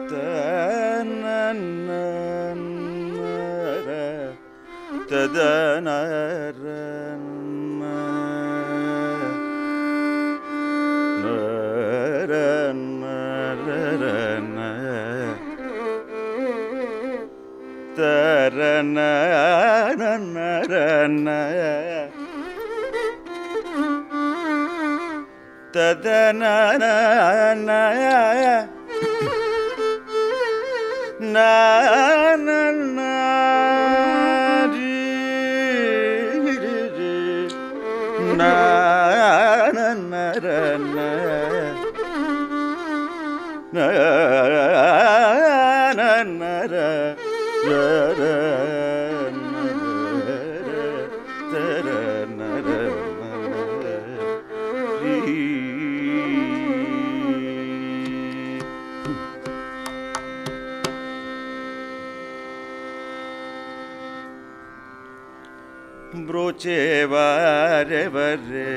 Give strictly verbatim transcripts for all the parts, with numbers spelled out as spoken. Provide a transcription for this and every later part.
Broche vare vare,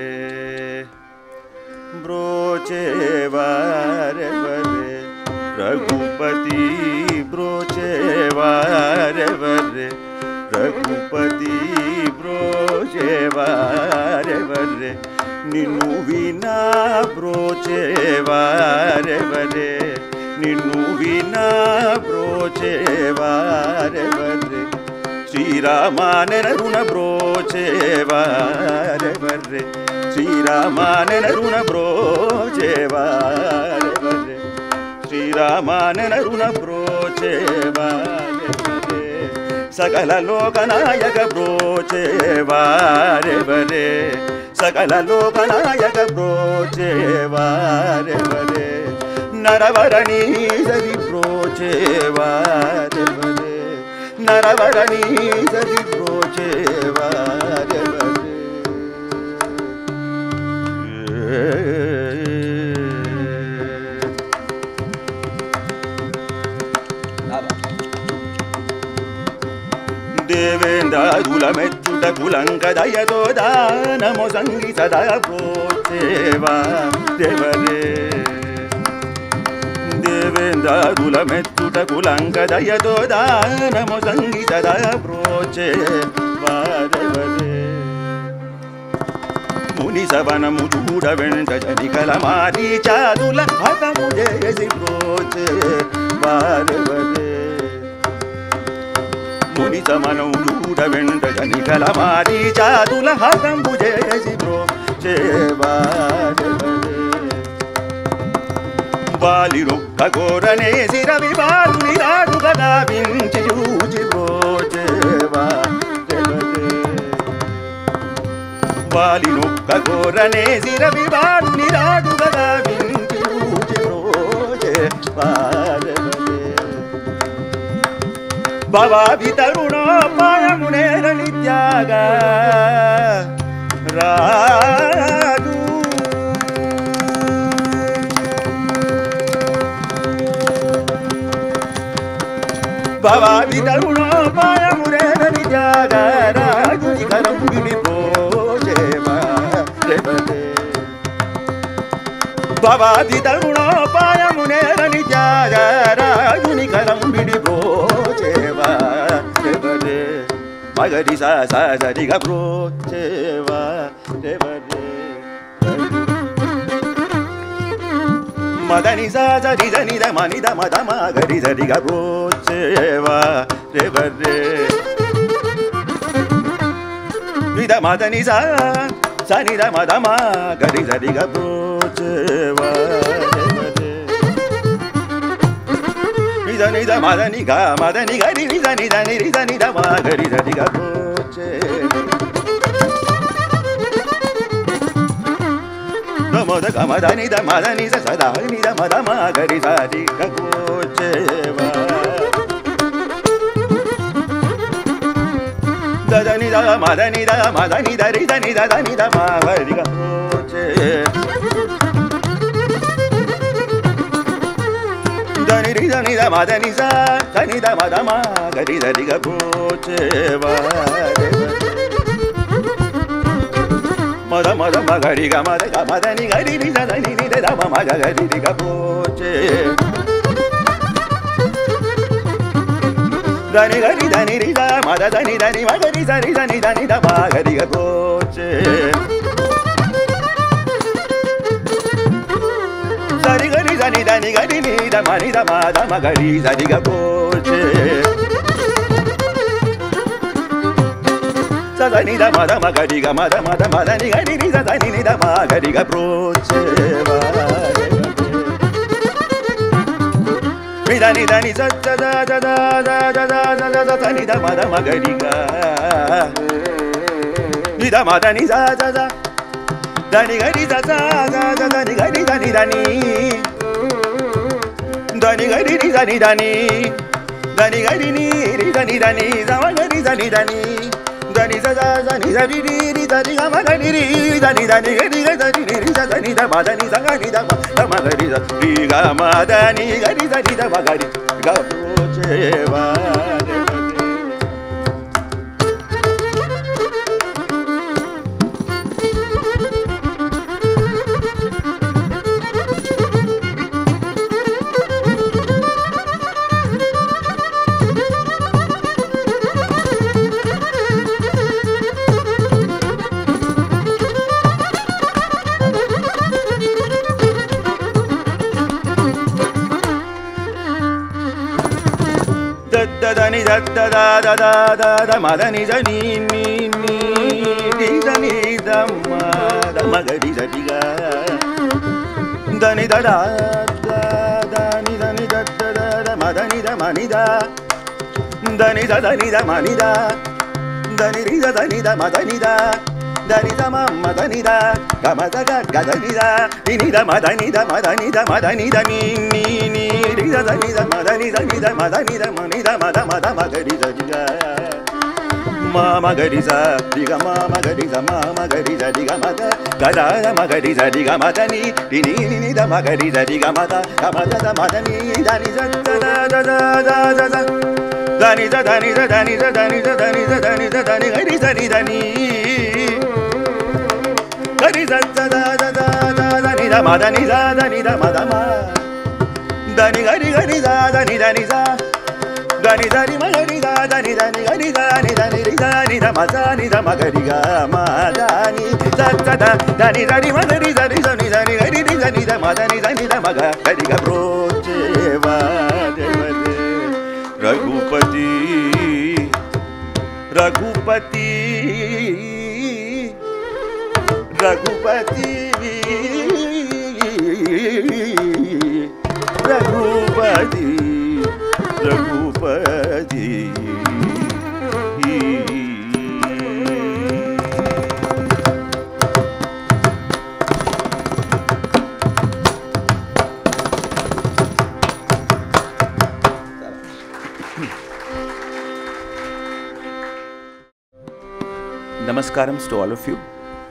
broche vare vare, Raghupati broche vare vare, Raghupati broche vare vare, Ninnu vina broche vare vare, Ninnu vina broche vare vare. Sri Ramanena runa broche vare vare, Sri Ramanena runa broche vare vare, Sri Ramanena runa broche vare vare, Sakala lokanayaka broche vare vare, Sakala lokanayaka broche vare vare, Naravarani sari broche vare vare, Naravarani sari broche vare vare. Devendra dula mettuta kulanka dayato namo sangi sada broche vare vare. Devendra dula mettuta kulanka dayato namo sangi sada broche vare vare. Muni savana mujuda venta janikala mari chadula hata muje esi broche vare vare. Muni savana mujuda venta janikala mari chadula hata muje esi broche vare vare. Baliro kagorane siravi baluni radu kada vinci juji broche vare vare. Baliro kagorane siravi baluni radu kada vinci juji broche vare vare. Baba vitaruna maya munera nityaga radu. Baba vitaruna maya munera nityaga radu karam gini broche vare vare. Baba vitaruna maya munera nityaga radu karam gini broche vare vare. Magari sa sa sa diga broche vare vare. Madani sa sa di da ni da ma ni da ma da ma gari sa diga broche vare vare. Ni da ma da ni sa sa ni da ma da ma gari sa diga broche vare vare. Ni da ni da ma da ni ga ma da ni ga ni ni da ni da ni ni da ni da ma gari sa diga broche. Moda kama da ni da ma da ni sa sa da ni da ma da ma gari sa di ga broche vare. Da da ni da ma da ni da ma da ni da ri da ni da da ni da ma gari ga broche. Da ni ri da ni da ma da ni sa da ni da ma da ma gari da di ga broche vare. Mada mada magari ga mada ga mada ni gari ni da ni ni da ma ma ga gari di ga broche. dani gari dani rida mada dani dani magari sari dani dani da magari ga broche sari gari dani dani gari ni da mani da mada magari sari ga broche sa dani da mada magari ga mada mada mada ni gari ni sa dani ni da magari ga broche Dani dani za za za za za za za za za dani da ma da ma ga ri ga ni da ma dani za za za dani ga ri za za za za dani ga ri dani dani dani ga ri ri dani dani dani ga ri ni ri dani dani za ma ga ri dani dani dani za za za ni za ri ri ri dani ga ma ga ri ri dani dani ga ri ga dani ri za dani da ma dani za ga ri da ma da ma ga ri za ri ga ma dani ga ri dani da ma ga ri ga broche va dani da da da da da da da ma da ni da ni ni ni ni da ni da ma da ma ga di da di ga da ni da da da da ni da ni da da da da ma da ni da ma ni da da ni da da ni da ma ni da da ni ri da da ni da ma da ni da da ni da ma ma da ni da ga ma da ga ga da ni da ni ni da ma da ni da ma da ni da ma da ni da ni ni ni ri da da ni da ma da ni da ni da ma da ni da ma ni da ma da ma da ma ga ri da di ga ma ma ga ri za di ga ma ma ga ri za ma ma ga ri za di ga ma da ga da da ma ga ri za di ga ma da ni di ni ni ni da ma ga ri za di ga ma da ga ma da da ma da ni da ni za da da da da da da da ni za da ni za da ni za da ni za da ni za da ni za da ni ga ri za ni da ni ga ri za da da da da da ni da ma da ni za da ni da ma da ma da ni ga ri ga ri za da ni da ni za da ni da ni ma ga ri za da ni da ni ga ri za ni da ni ri za ni da ma za ni da ma ga ri ga ma da ni za za da da ni da ni ma ga ri za ri za ni da ni ga ri ri za ni da ma da ni da ni da ma ga ga ri ga broche va de va de Raghupati Raghupati Raghupati Raghupati Raghupati Namaskarams to all of you.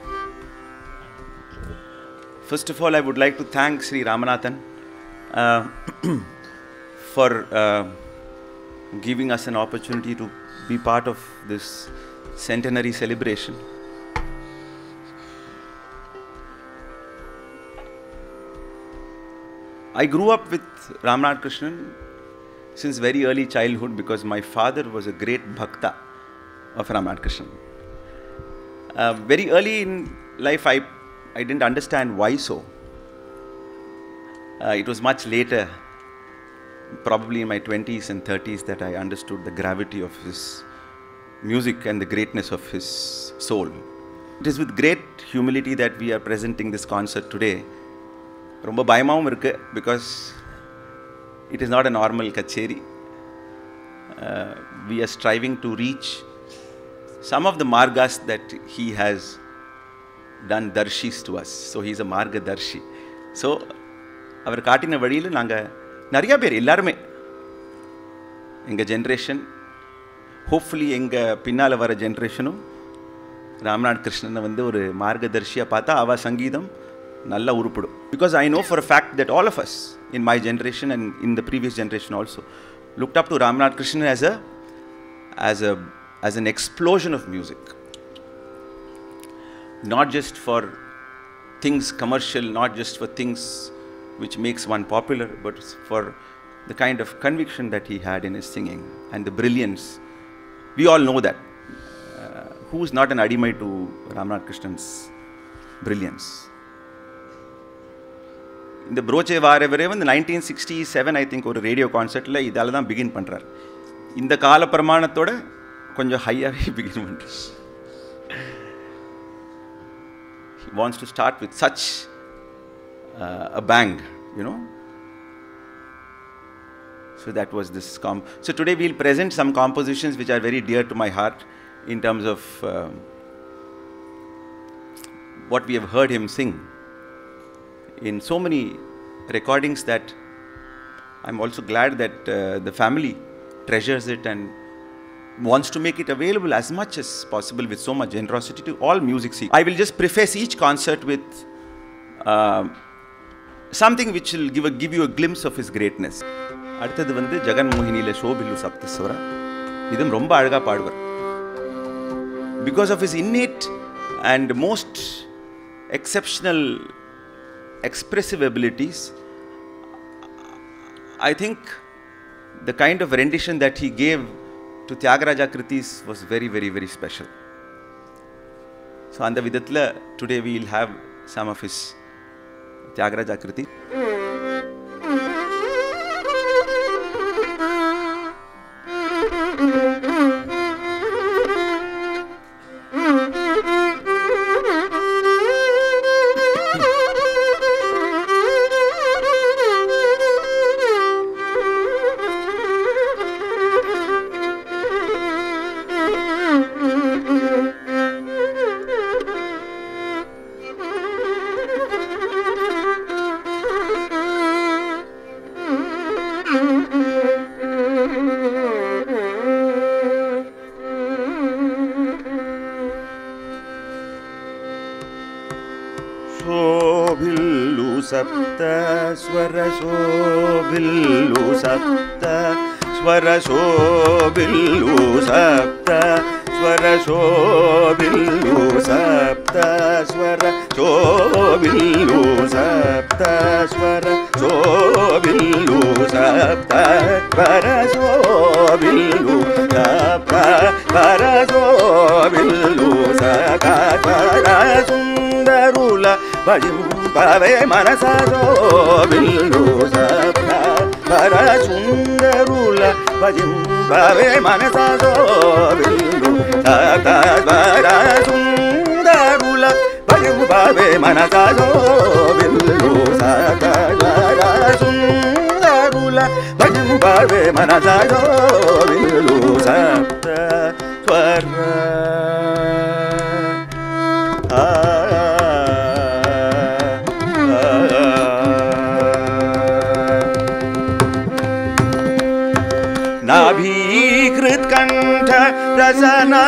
First of all, I would like to thank Sri Ramanathan uh, for uh, giving us an opportunity to be part of this centenary celebration. I grew up with Ramnad Krishnan since very early childhood because my father was a great bhakta of Ramnad Krishnan. Uh, very early in life, I, I didn't understand why so. Uh, it was much later, probably in my twenties and thirties, that I understood the gravity of his music and the greatness of his soul. It is with great humility that we are presenting this concert today. Romba bayamavum irukku because it is not a normal kacheri. Uh, we are striving to reach some of the margas that he has done darshis to us. So he is a marga darshi. So அவர் காட்டின வழியில் நாங்கள் நிறையா பேர் எல்லாருமே எங்கள் generation, hopefully எங்கள் பின்னால் வர ஜென்ரேஷனும் ராம்நாத் கிருஷ்ணனை வந்து ஒரு மார்கதர்ஷியாக பார்த்தா அவள் சங்கீதம் நல்லா உருப்படும். Because I know for a fact that all of us in my generation and in the previous generation also looked up to Ramnath Krishnan as a as a as an explosion of music, not just for things commercial, not just for things which makes one popular, but for the kind of conviction that he had in his singing and the brilliance. We all know that. Uh, who is not an adimai to Ramnad Krishnan's brilliance? In the Broche Varevarevan, in the nineteen sixty-seven, I think, or a radio concert, la idala dhaan begin pandrar. In the Kala Pramanathoda, konja higher he begin pandrar. He wants to start with such uh, a bang, you know. So that was this. Com so today we'll present some compositions which are very dear to my heart in terms of uh, what we have heard him sing in so many recordings, that I'm also glad that uh, the family treasures it and wants to make it available as much as possible with so much generosity to all music seekers. I will just preface each concert with uh, something which will give, a, give you a glimpse of his greatness. அடுத்தது வந்து ஜகன் மோகினியில ஷோபில்லு சப்தஸ்வர. இதும் ரொம்ப அழகா பாடுவார். Because of his innate and most exceptional expressive abilities, I think the kind of rendition that he gave to Tyagaraja Kritis was very, very, very special. So, on the vidatla, today we will have some of his Tyagaraja Kritis. Sapta swara shobillu sapta swara shobillu sapta swara shobillu sapta swara shobillu sapta swara shobillu sapta swara shobillu sapta swara shobillu sapta swara sundarula bajim Pave manasa shobillu sapta para sundarula bajim pave manasa shobillu sapta para sundarula bajim pave manasa shobillu sapta para sundarula bajim pave manasa shobillu sapta swara Nabhikrit kantha rasana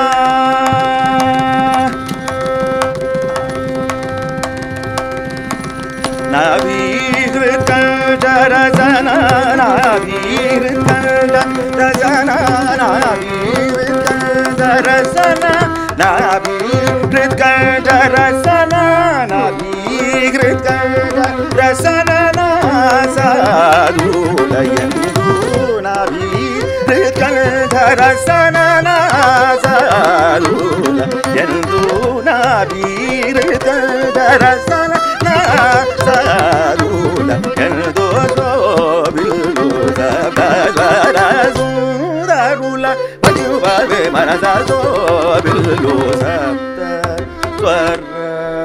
Nabhikrit kantha rasana Nabhikrit kantha rasana Nabhikrit kantha rasana Nabhikrit kantha rasana Nabhikrit kantha rasana Sadhulayan Rasana Nazalula Yenduna Birita Rasana Nazalula Yendoso Bilusa Bajara Sundarula Bajubave Manazazo Bilusa Swara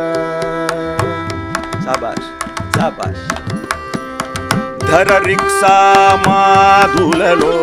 Sabash Sabash Dhara Riksa Madhulalo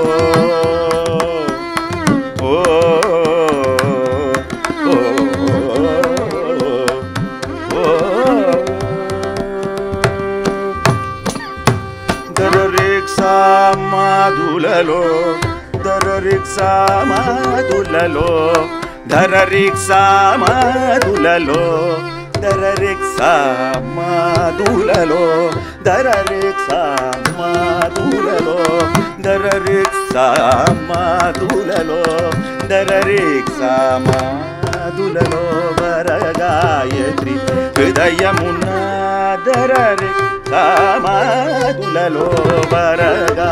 Madhulalo, Dharariksa Madhulalo, Dharariksa Madhulalo, Dharariksa Madhulalo, Dharariksa Madhulalo, Dharariksa Madhulalo, Dharariksa Madhulalo, Varagayatri, Hridayamuna, Dharariksa Madhulalo, Varagayatri.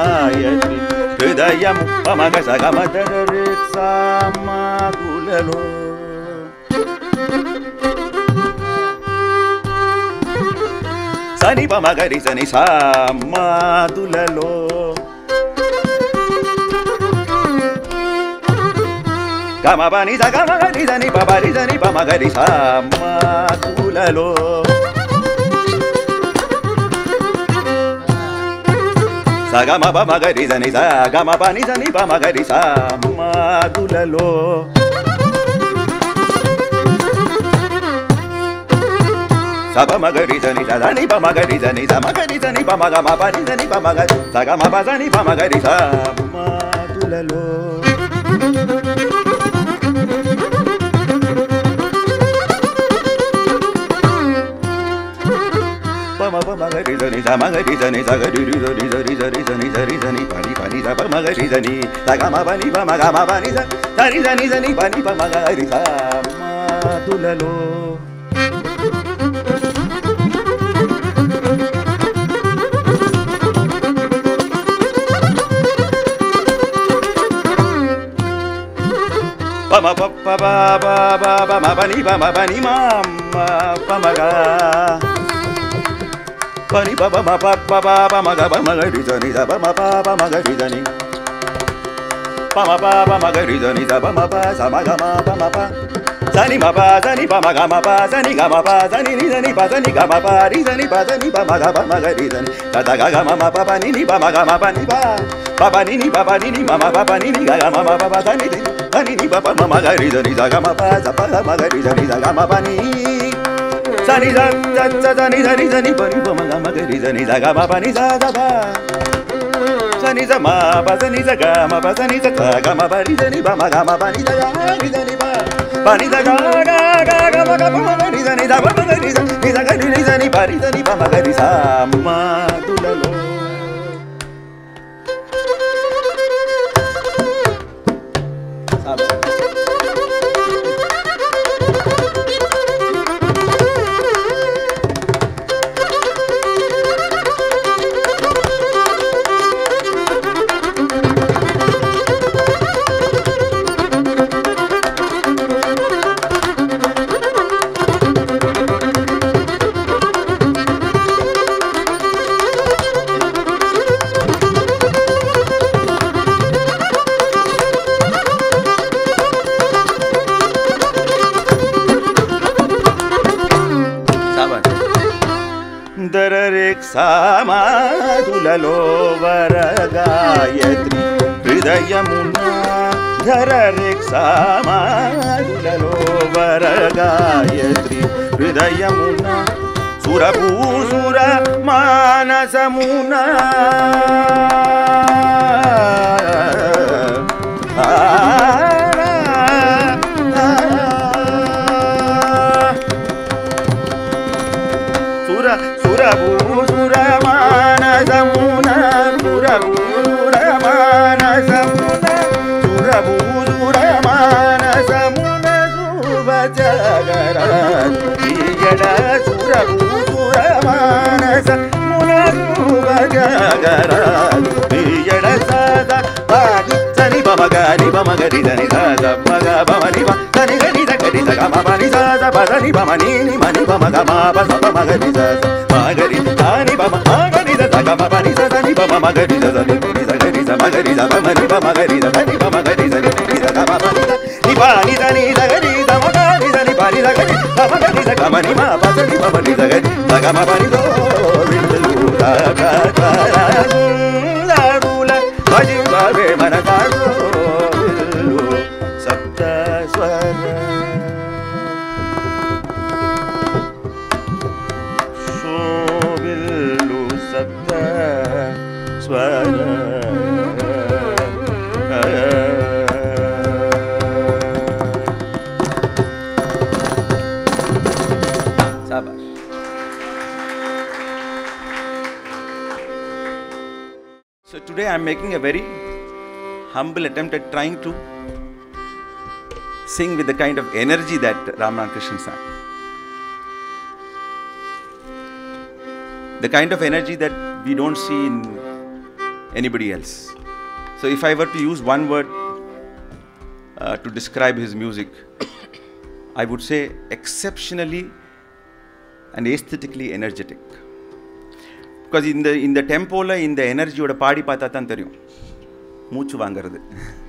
హృదయము పమగ సగమదర రే సామాదులలో సని పమగరి సని సామాదులలో గమ పని సగమగరి సని పబరి సని పమగరి సామాదులలో సగమ పమగరి సని సగమ పని సని పమగరి సామాదులలో సపమగరి సని సని పమగరి సని సమగరి సని పమగమ పని సని పమగరి సగమ పని పమగరి సామాదులలో పమ పమగరి సని సమగరి సని సగరి సని సరి సరి సని సరి సని పని పని సపమగరి సని సగమ పని పమగమ పని సని సని సని పని పమగరి సామాదులలో పమ పప్ప బాబా బాబా మబని పమ పని మామ పమగా పని పమ పప్ప బాబా మగ పమగరి సని సప పమ మగరి సని పమ పాప మగరి సని సప మప సమగమ పమ ప సని మప సని పమగమ ప సని గమ ప సని ని సని ప సని గమ ప రి సని ప సని పమగ పమగరి సని తదగ గమ మ ప పని ని పమగమ పని ప ప పని ని ప పని ని మమ ప పని ని గమ మ ప సని ని సని ని ప ప మగరి సని సగమ ప సప మగరి సని సగమ పని సని స సని సని సని పని పమగమ గరి సని సగమ పని స సప సని స మ ప సని స గమ ప సని స గమ పని సని ప మగమ పని స గరి సని ప పని స గ గ గ గమ గమ గరి సని స ప గరి స ని స గరి ని సని పరి సని ప మగరి స మాదులలో సామాదులలో వరగాయత్రి హృదయమున ధరరే సామాదులలో వరగాయత్రి హృదయమున సురభూసుర మానసమున సుర సురభూసుర మానసమున సురభూసుర మానసమున సురభూసుర మానసమున శుభజగర ఈయడ సురభూసుర మానసమున శుభజగర ఈయడ సదా పాగి సని పమగరి పమగరి దని సదా పగ పమని సని గని గని సగమ పని సదా పదని పమని మని పమగ మా పస పమగరి సదా మగరి తాని పమ మగరి సగమ పని సదని పమ మగరి సదని పుని సగరి సమగరి సమని పమగరి సదని పమగరి సని సగమ పని ని పాని సని సగరి సమగరి సని పాని సగరి సమగరి సగమని మా పసని పమని సగరి సగమ పని దో విందు రాగా లాడుల భజి బావే మన కాడు సప్త స్వర శోభిల్లు సప్త స్వర So today I am making a very humble attempt at trying to sing with the kind of energy that Ramnad Krishnan sang. The kind of energy that we don't see in anybody else. So if I were to use one word uh, to describe his music, I would say exceptionally and aesthetically energetic. Because in the in the tempo la in the energy oda paadi paatha thaan theriyum moochu vaangiradhu.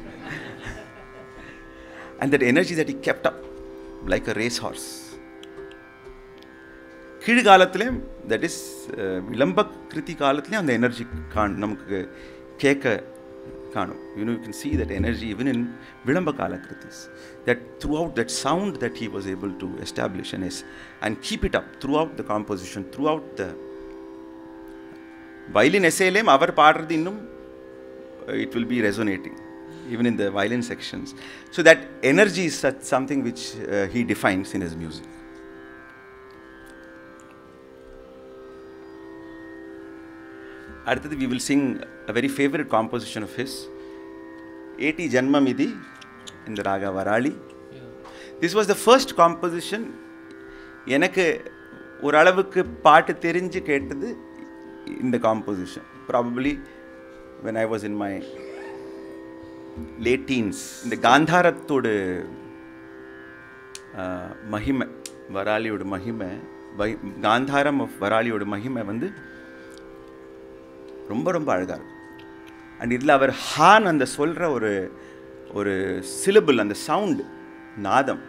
And that energy that he kept up like a racehorse. Kidi kaalathilum, that is vilamba kriti kaalathilum and the energy kan namakku keka kaanum. You know, you can see that energy even in vilamba kala kritis, that throughout that sound that he was able to establish and is and keep it up throughout the composition, throughout the violin essayilum avar paadradhu innum it will be resonating even in the violin sections. So that energy is such something which uh, he defines in his music. அடுத்தது we will sing a very favorite composition of his, Eti Janmamidi in the Raga Varali. Yeah. This was the first composition எனக்கு ஒரு அளவுக்கு பாட்டு தெரிஞ்சு கேட்டது in the composition. Probably when I was in my late teens. இந்த காந்தாரத்தோட மகிமை, வராலியோட மகிமை, காந்தாரம் ஆஃப் வராலியோட மகிமை வந்து ரொம்ப ரொம்ப அழகாக இருக்கும். அண்ட் இதில் அவர் ஹான் அந்த சொல்கிற ஒரு ஒரு சிலபிள், அந்த சவுண்டு, நாதம்,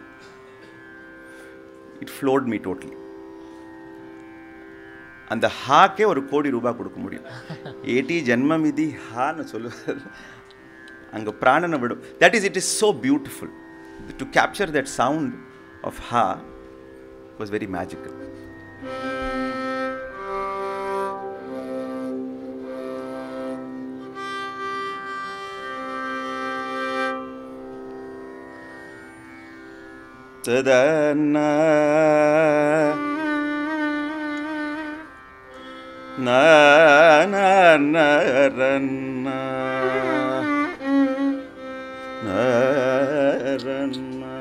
இட் ஃப்ளோட் மீ டோட்டலி. அந்த ஹாக்கே ஒரு கோடி ரூபாய் கொடுக்க முடியும். ஏடி ஜன்மமிதி ஹான்னு சொல்லுவார், அங்கே பிராணனை விடும். That is, it is so beautiful. To capture that sound of ஹா was very magical. Tadana na na na ranna na ranna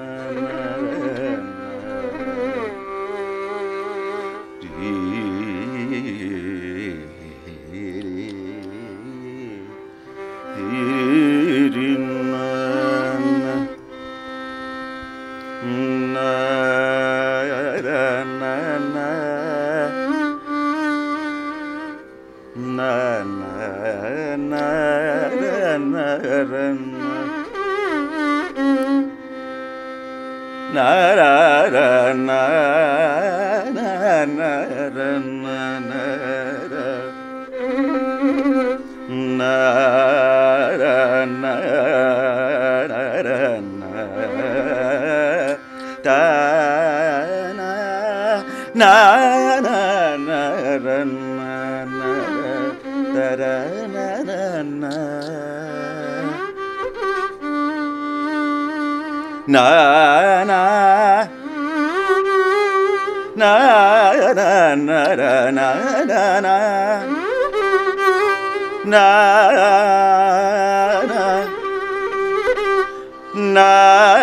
na na na na na na na na na na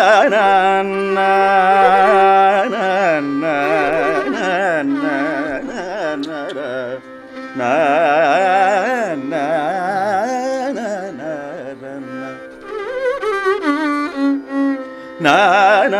na na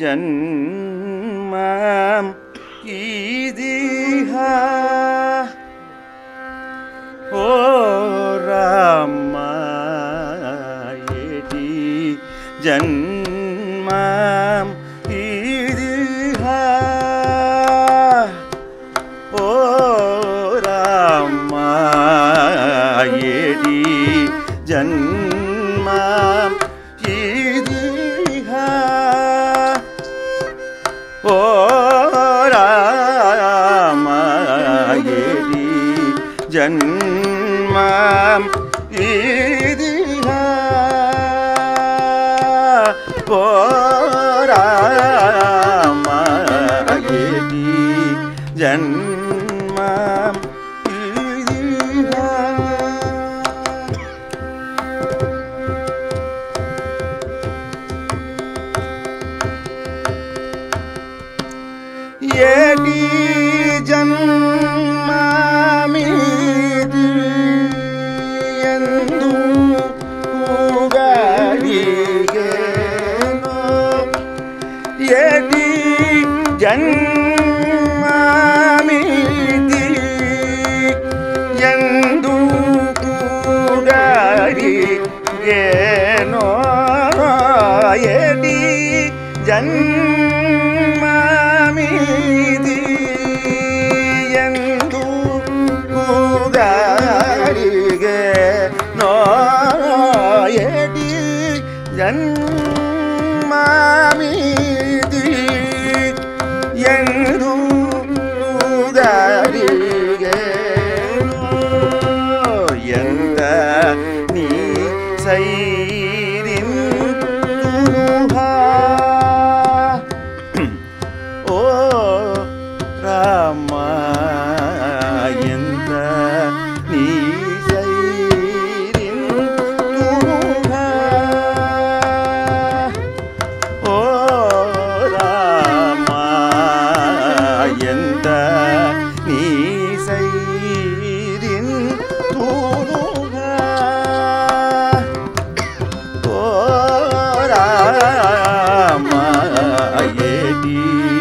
जन्मं इदिहा ओ रामा येटी जन्मं इदिहा ओ रामा येटी जन्मं इदिहा ओ रामा येटी जन्मं इदिहा ओ रामा येटी जन्मं इदिहा येटी जन्ममिति ಎಂದು ಕೂಗಲಿಗೆನೋ येटी जन्ममिति ಎಂದು ಕೂಗಲಿಗೆನೋ येटी जन्ममिति ಎಂದು ಕೂಗಲಿಗೆನೋ येटी जन्ममिति ಎಂದು ಕೂಗಲಿಗೆನೋ ಎಂತ ನೀ ಸೈರಿನ್ ತುರುಹಾ ಓ ರಾಮ ಎಂತ ನೀ ಸೈರಿನ್ ತುರುಹಾ ಓ ರಾಮ ಎಂತ ನೀ ಸೈರಿನ್ ತುರುಹಾ ಓ ರಾಮ येटी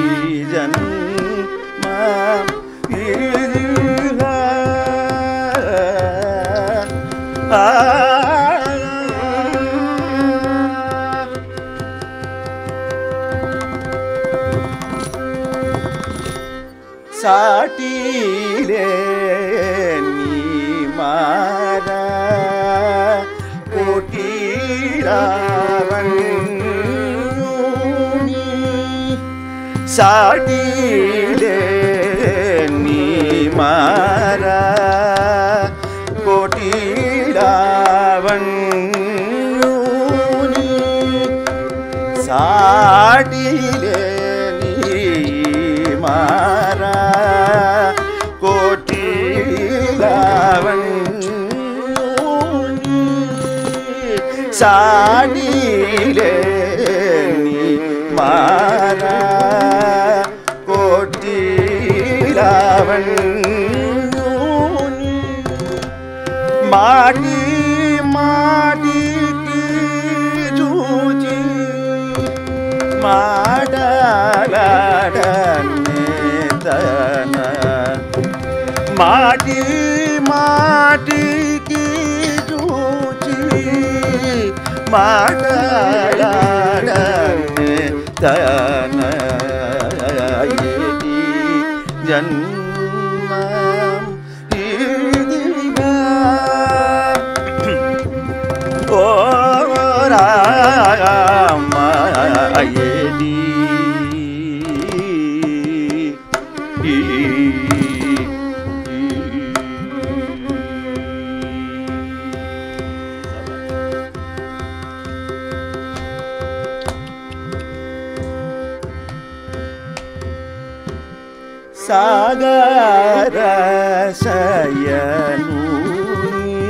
जन्मं इदिहा आ साटिले नी मारा कोटिरावन्युनी साटिले नी मारा कोटिरावन्युनी साटिले नी मारा कोटिरावन्युनी साटिले नी मारा कोटिरावन्युनी माटी माटी की जूझी माडलाडने तन माटी माटी की जूझी माडलाडने तन येटी जन्मं इदिहा ओ रामा येटी सागर शयनुनी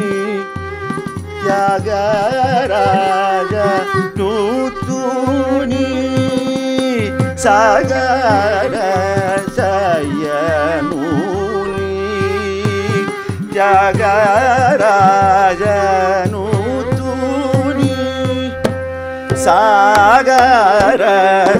त्यागराज नूतुनी सागर शयनुनी त्यागराज नूतुनी सागर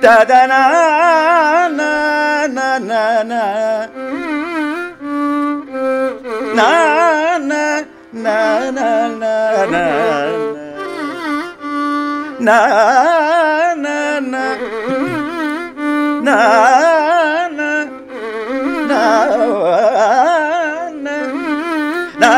tadana na na na na na na na na na na na na na na na na na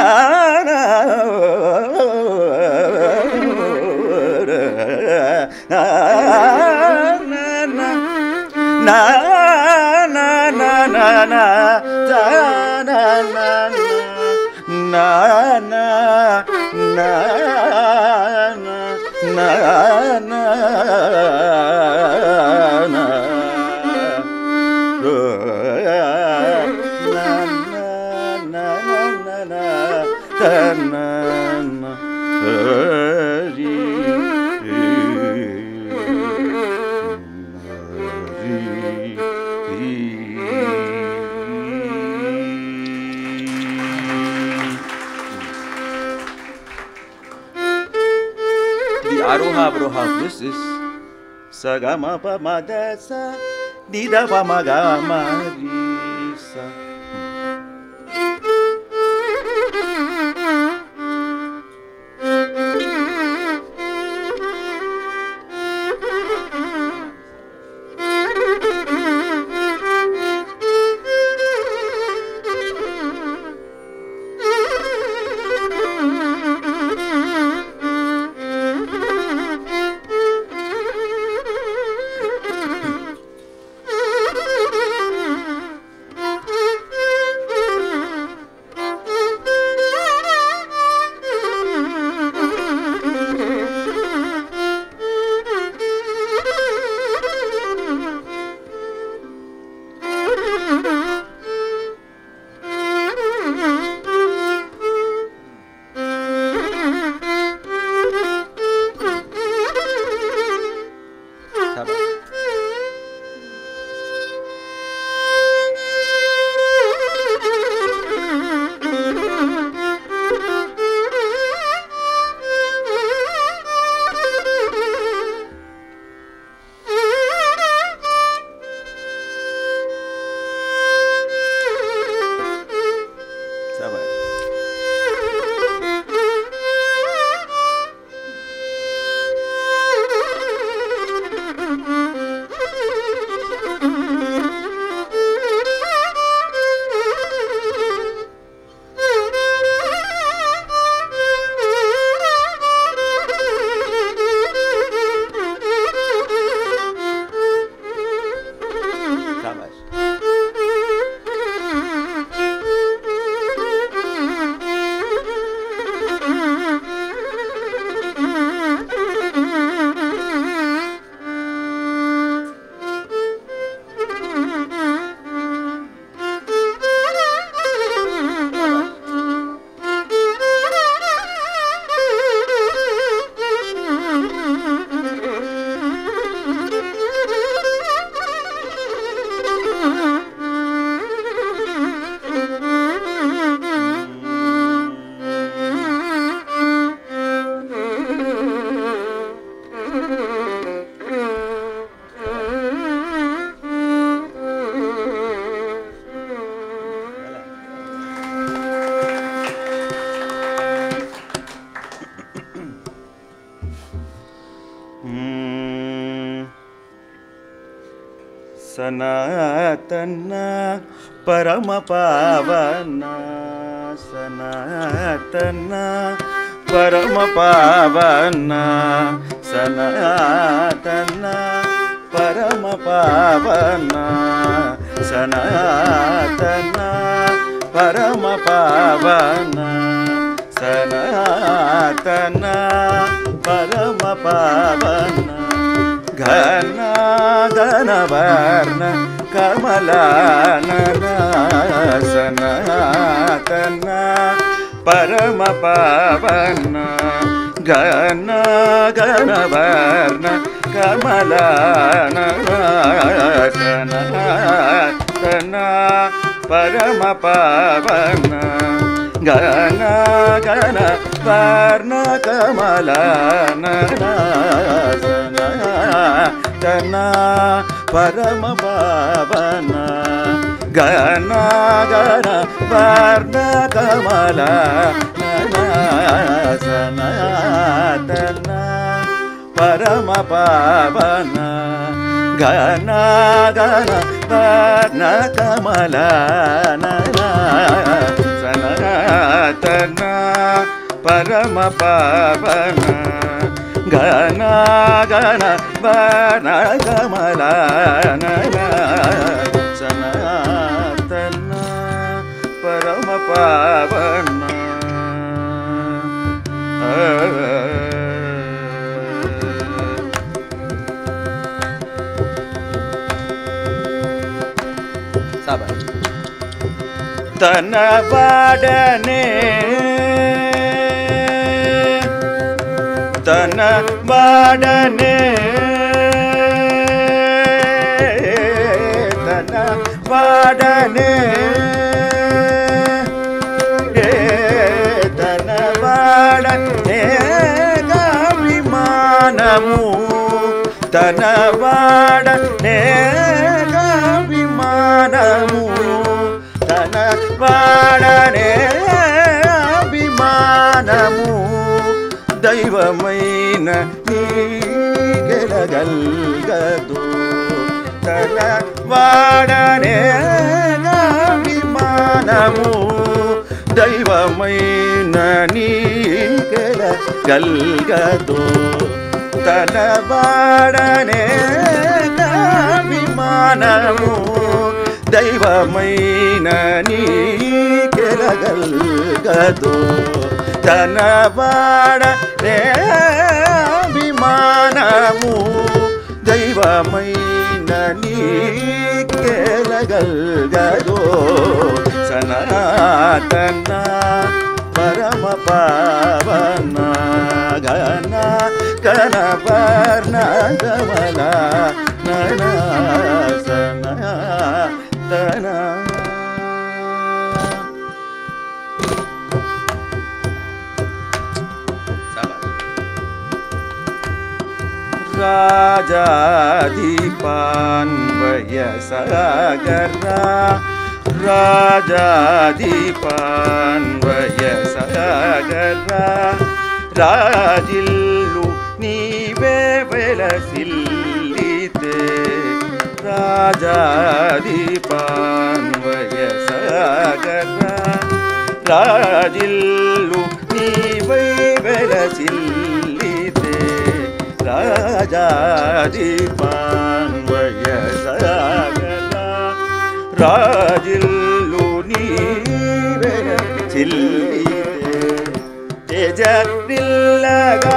Aroha Avroha of this is Sagama Pa Madasa Nida Pa Magama Risa. Sanatana Parama Pavana Sanatana Parama Pavana Sanatana Parama Pavana Sanatana Parama Pavana Sanatana Parama Pavana Ghana Ghana Varna Kamalana Sanatana Parama Pavana Ghana Ghana Varna Kamalana Sanatana Parama Pavana Ghana Ghana Varna Kamalana tana parama pavana gana gana varna kamala nana sanatana parama pavana gana gana varna kamala nana sanatana parama pavana gana gana varna kamala nana sanatana parama pavana tanavadane tanavadane tanavadane tanavadane gavimanamu tanavadane gavimanamu tanavadane abhimanamu దైవమైన నీగెలగల్గదు తన వాడనే విమానము దైవమైన నీగెలగల్గదు తన వాడనే విమానము దైవమైన నీగెలగల్గదు తన వాడనే అభిమానము దైవమైన నీకెలగల్గదో సనాతన పరమ పావన గణ గణ వర్ణ కమల నన సనాతన రాజాధిపాన్వయసగరా రాజాధిపాన్వయసగరా రాజిల్లు నీవే వెలసిల్లితే రాజాధిపాన్వయసగరా రాజిల్లు నీవే వెలసిల్లితే రాజాధిపాన్వయసగరా రాజిల్లు నీవే చిల్లితే తేజరిల్లగా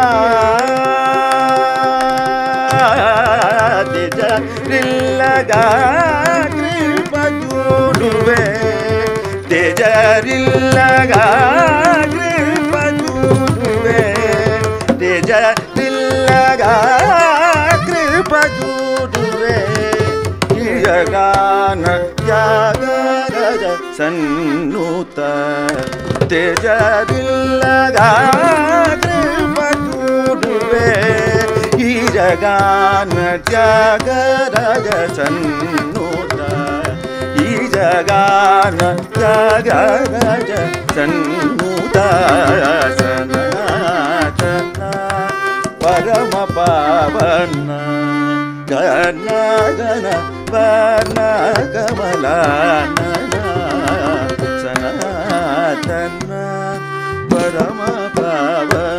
తేజరిల్లగా కృపజూడువే తేజరిల్లగా కృపజూడువే తేజ కృపజూడువే యగాన త్యాగరజ సన్నుత తేజరిల్లగా కృపజూడువే ఈ జగాన త్యాగరజ సన్నుత ఈ జగాన త్యాగరజ సన్నుత సనాతన పరమ పావన గణ గణ వర్ణ కమల సనాతన పరమ పావన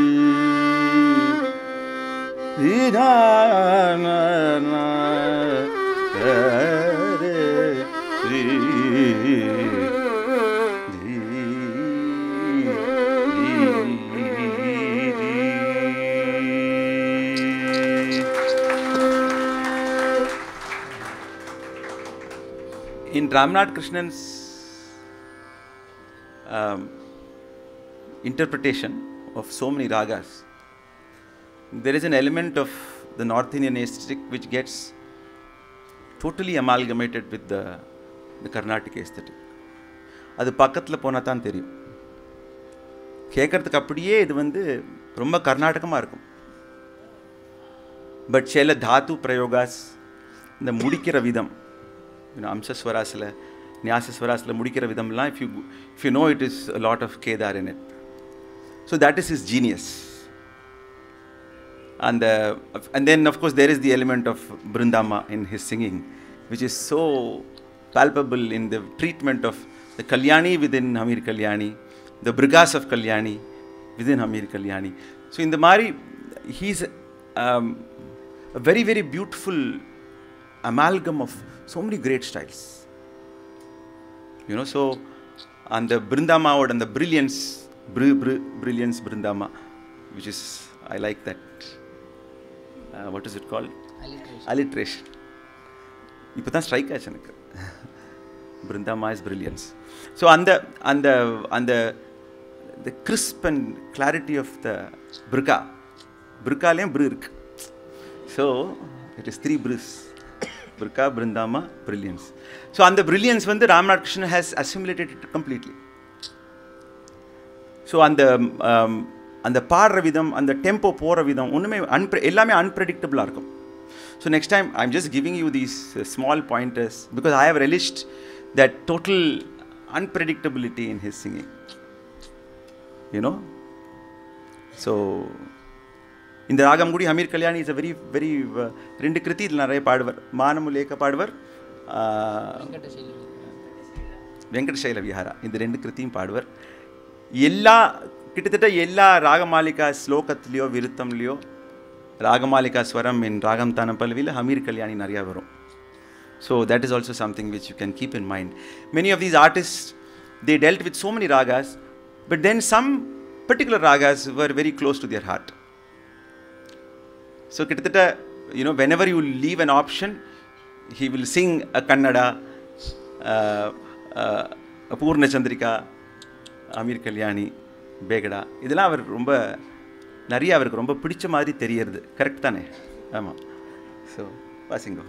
in Ramnad Krishnan's um, interpretation of so many ragas, there is an element of the North Indian aesthetic which gets totally amalgamated with the, the Carnatic aesthetic. அது பக்கத்தில் போனால் தான் தெரியும். கேட்கறதுக்கு அப்படியே இது வந்து ரொம்ப கர்நாடகமாக இருக்கும். பட் சில தாத்து பிரயோகாஸ், இந்த முடிக்கிற விதம், அம்சஸ்வராஸில் நியாசஸ்வராஸில் முடிக்கிற விதம்லாம், if you if you know it is a lot of Kedar in it. So that is his genius. And uh, and then of course there is the element of Brindama in his singing, which is so palpable in the treatment of the Kalyani within Hamir Kalyani, the Brigas of Kalyani within Hamir Kalyani. So in the Mari, he's um, a very very beautiful amalgam of so many great styles. You know, so and the Brindama and the brilliance, br br brilliance Brindama, which is, I like that. Uh, what is it called? Alliteration. Alliteration. Ipo than strike acha enakku. Brindama is brilliance. So and the and the and the the crisp and clarity of the Brika. Brika leyum bru irukku. So it is three brus. Brika, Brindama, brilliance. So and the brilliance when the Ramnad Krishnan has assimilated it completely. So and the um, and the paadra vidam and the tempo pora vidam onnume ellame unpredictable ah irukum. So next time I am just giving you these uh, small pointers because I have relished that total unpredictability in his singing. You know? So in the Ragam Gudi, Hamir Kalyani is a very, very, rendu kriti idhula nariya paadvar. Manamuleka paadvar, Venkatashayila Vihara. In the rendu krithiyum paadvar. Ella, kittathetta ella Ragamalika slokathliyo, viruthamliyo, Ragamalika swaram in Ragam Tanam Pallavila, Hamir Kalyani nariya varum. So that is also something which you can keep in mind. Many of these artists, they dealt with so many ragas, but then some particular ragas were very close to their heart. So, you know, whenever you leave an option, he will sing a Kannada, uh, uh, a Purna Chandrika, Amir Kalyani, Begada. இதெல்லாம் அவர் ரொம்ப நிறைய அவருக்கு ரொம்ப பிடிச்ச மாதிரி தெரியுது. Correct தானே? ஆமாம். ஸோ வாசிங்கோ.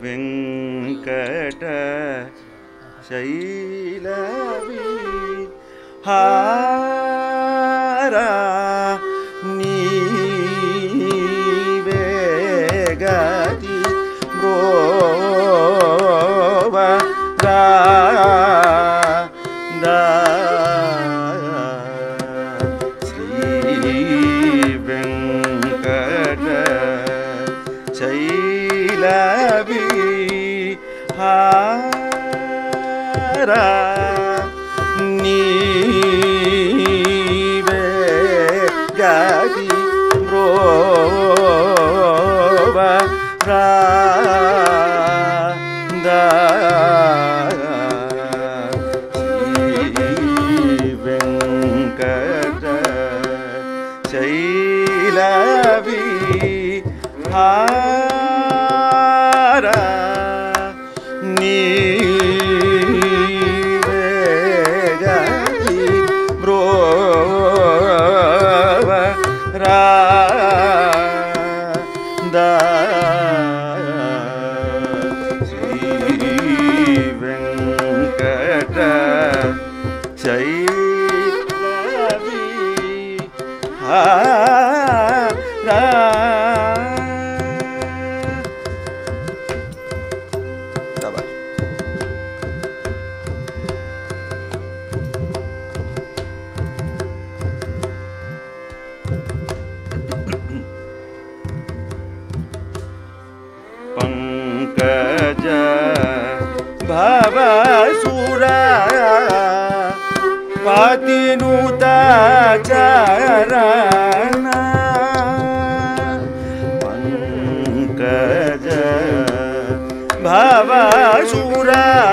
వెంకట శైలవిహారా నీవే గతి బ్రోవరా శ్రీ వెంకట శైలవిహారా నీవే గతి బ్రోవరా శ్రీ వెంకట శైలవిహారా నీవే గతి బ్రోవరా శ్రీ వెంకట శైలవిహారా పంకజ భవసుర పతినుత చరణ పంకజ భవసుర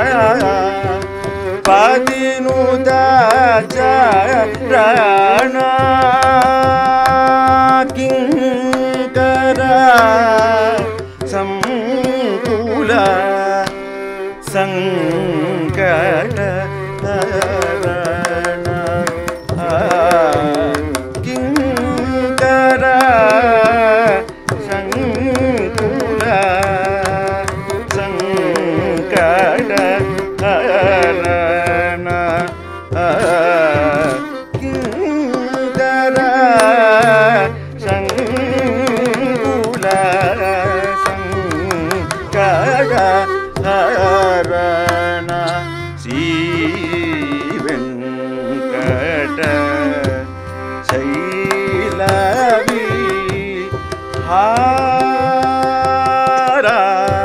పతినుత చరణ కింకర సంకుల సంకట హరణ కింకర సంకుల సంకట హరణ కింకర సంకుల హరణ శ్రీ వెంకట శైలవిహారా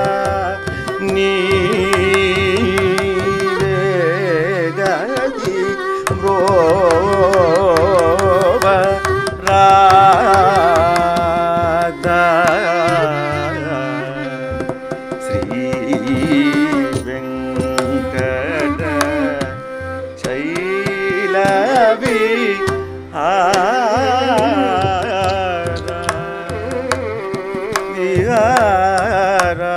నీవే గతి బ్రోవరా శ్రీ వెంకట శైలవిహారా విహారా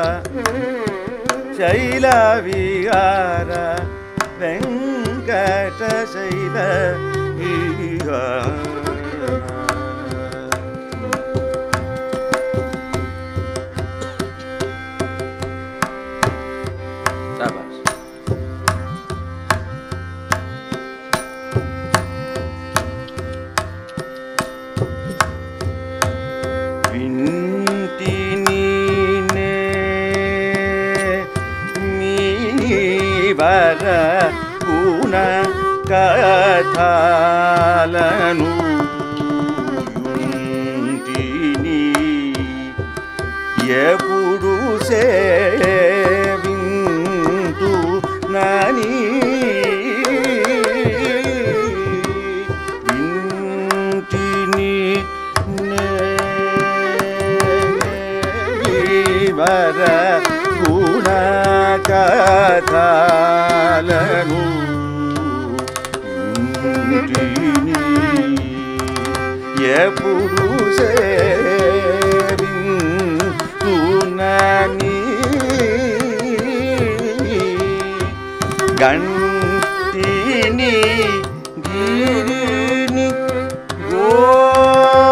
శైలవిహారా వెంకట శైలవిహారా వర గుణ కథలను యుంటిని ఎప్పుడు సేవింతు నని వింటిని వర గుణ కథలను యుంటిని ఎప్పుడు సేవింతు నని గంటిని గిరిని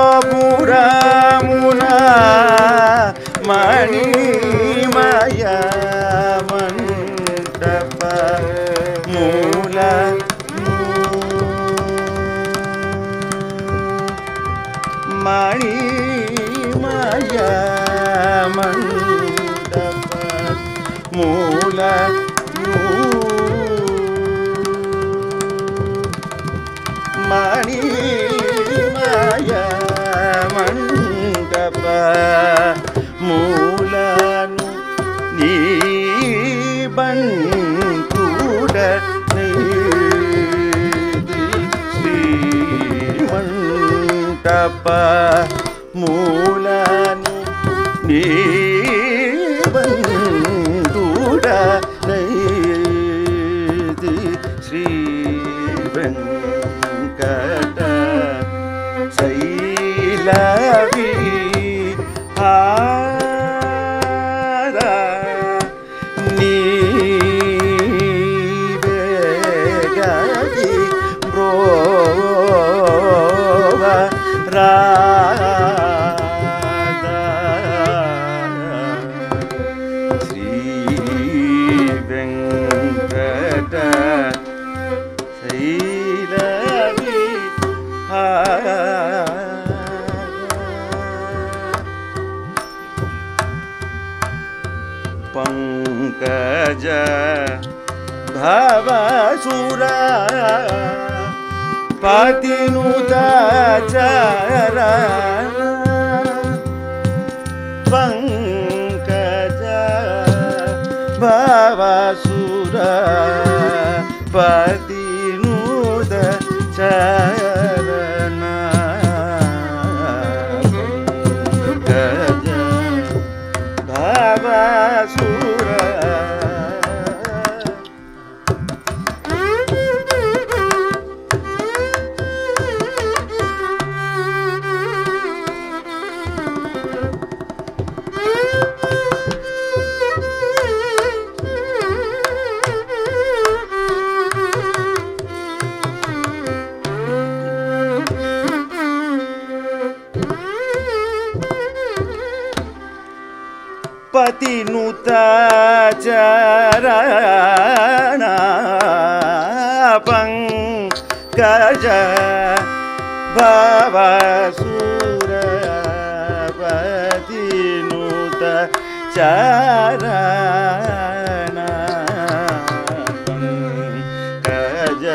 గోపురమున మణిమయ ಬಂಕುಡ ಶ್ರೀಮಂಟಪ ಮೂಲನು ನೀ ಬಂಕುಡ ಶ್ರೀ ವೆಂಕಟ ಶೈಲವಿ ಹಾರ ನೀವೇಗದಿ ಬ್ರೋವ ರಾಧ ಶ್ರೀ ವೆಂಕಟ ಶೈಲವಿ ಹಾರ पंकज भवसुर पतिनुता चरण पंकज भवसुर पतिनुत चरण पंकज भवसुर पतिनुता चरण पंकज भवसुर पतिनुता चरण पंकज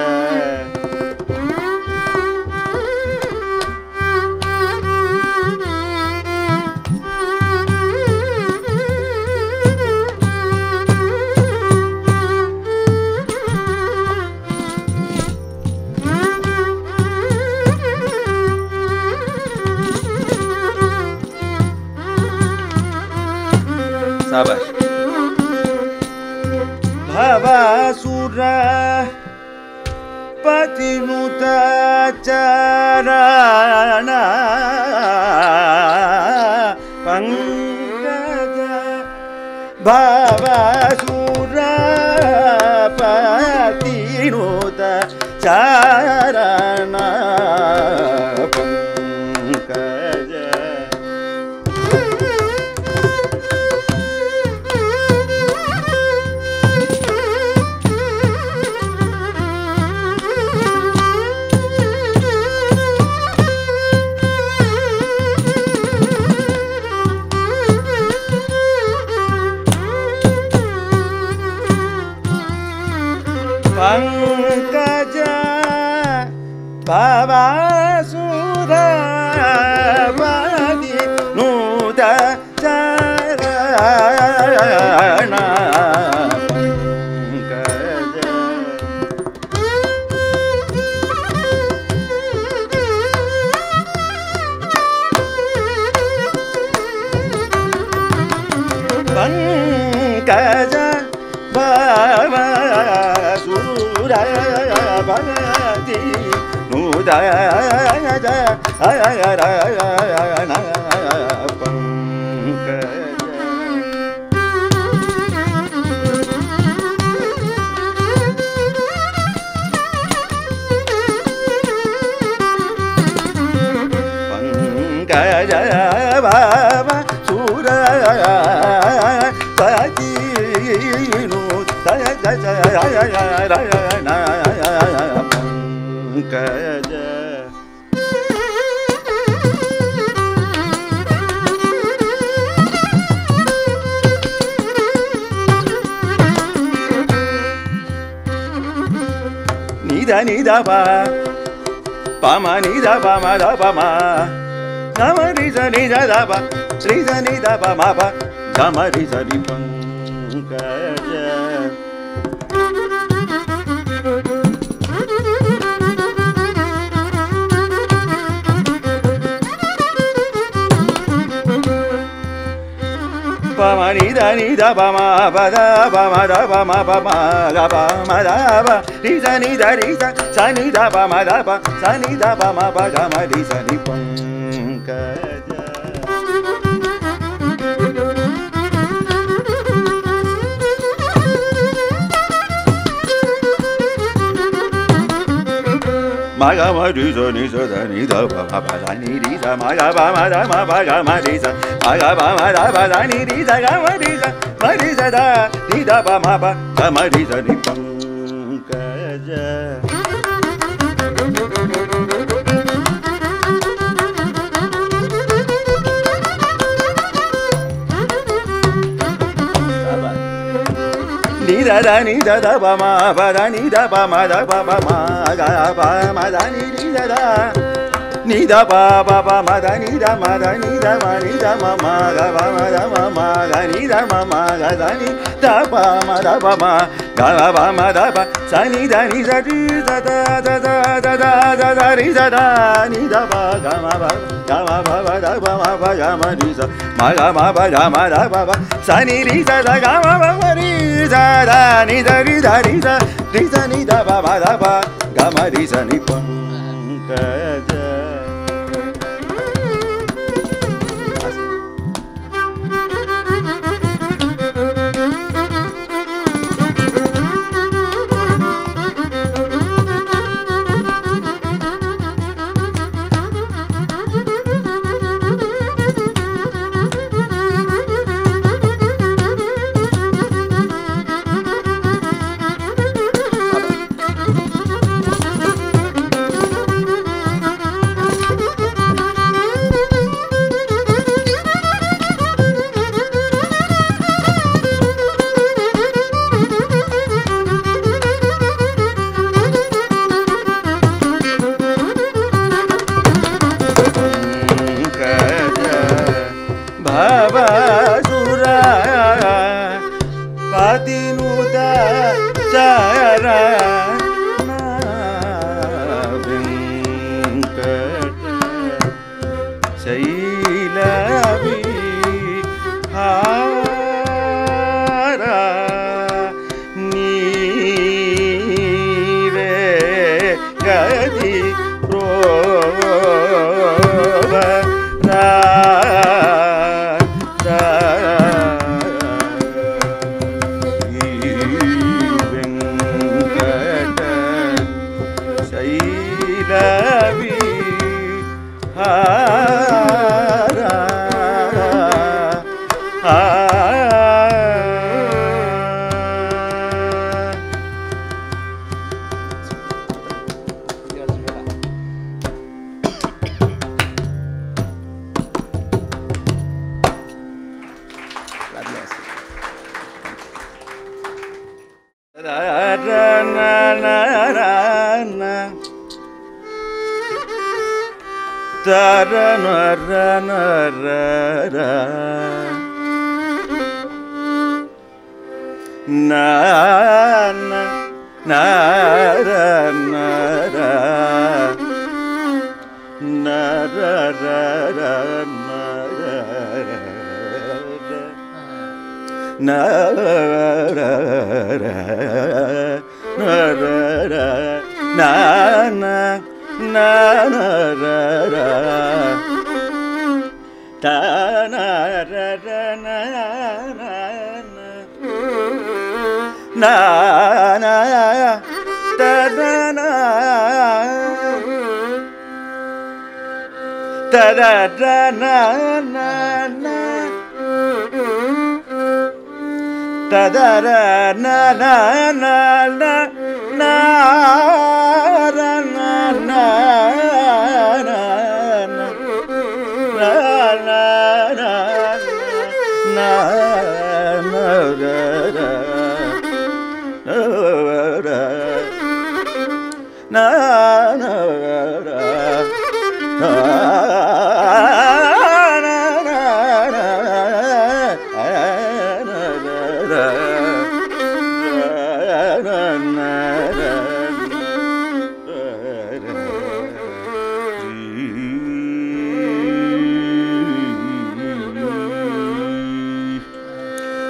शाबाश भवसुर पतिनुता चरण पंकज भवसुर पतिनुता चरण पंकज पंकज भवसुर पतिनुत चरण पंकज पंकज भवसुर पतिनुत चरण पंकज पंकज भवसुर पतिनुत चरण पंकज निध निध पम निध पम ध पम गम रि स नि ध ध प श्री स नि ध प म प गम रि स नि Pankaj ni da ba ma ba da ba ma da ba ma ba ma ga ba ma da ba ni sa ni da ni sa sa ni da ba ma da ba sa ni da ba ma ba ga ma ni sa ni pankaj ma ga ma ri sa ni sa da ni da ba ma ba da ni ri sa ma ga ba ma da ma ba ga ma ri sa ma ga ba ma da ba da ni ri sa ga ma ri sa ma ri sa da ni da ba ma ba ga ma ri sa ni pankaja ni da da ni da da ba ma ba da ni da ba ma da ba ba ma ga ba ma da ni ni da da ni da ba ba ba ma da ni da ma da ni da ma ni da ma ma ga ba ma da ma ma ga ni da ma ma ga da ni da ba ma da ba ma ga ba ma da ba sa ni da ni da ri da da da da da da da da ri da da ni da ba ga ma ba ga ma ba ba da ba ma ba ga ma ri sa ma ga ma ba ga ma da ba ba sa ni ri sa da ga ma ba ma ri sa da ni da ri da ri sa ri sa ni da ba ma da ba ga ma ri sa ni pankaja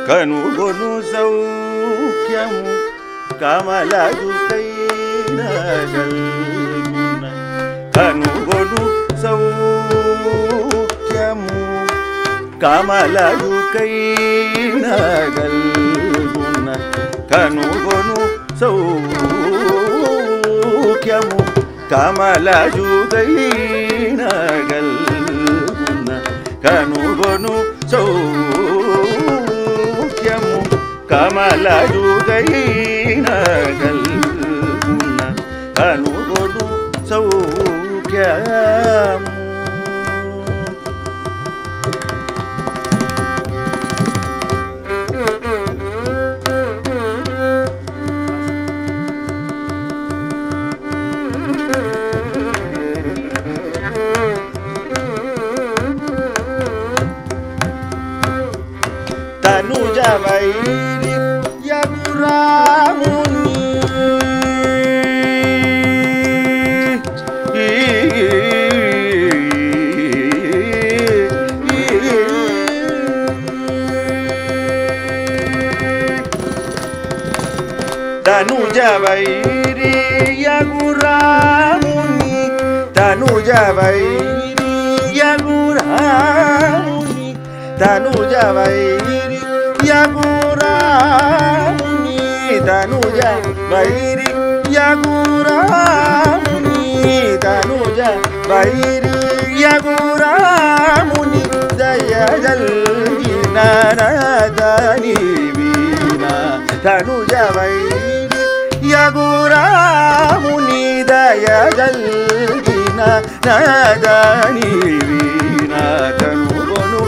కనుగొను సౌఖ్యము కమలయుకైన గల్గున కనుగొను సౌఖ్యము కమలయుకైన గల్గున కనుగొను సౌఖ్యము కమలయుకైన గల్గున కనుగొను సౌఖ్యము కమలయుగైన గల్గున కనుగొను సౌఖ్యము. తనుజ వైరి యగురాముని తనుజ వైరి యగురాముని తనుజ వైరి యగురాముని తనుజ వైరి యగురాముని తనుజ వైరి యగురాముని తనుజ వైరి యగురాముని దయజల్గిన నరదని వీణ తనుజ వైరి యగురాముని దయజల్గిన నరదని వీణ కనుగొను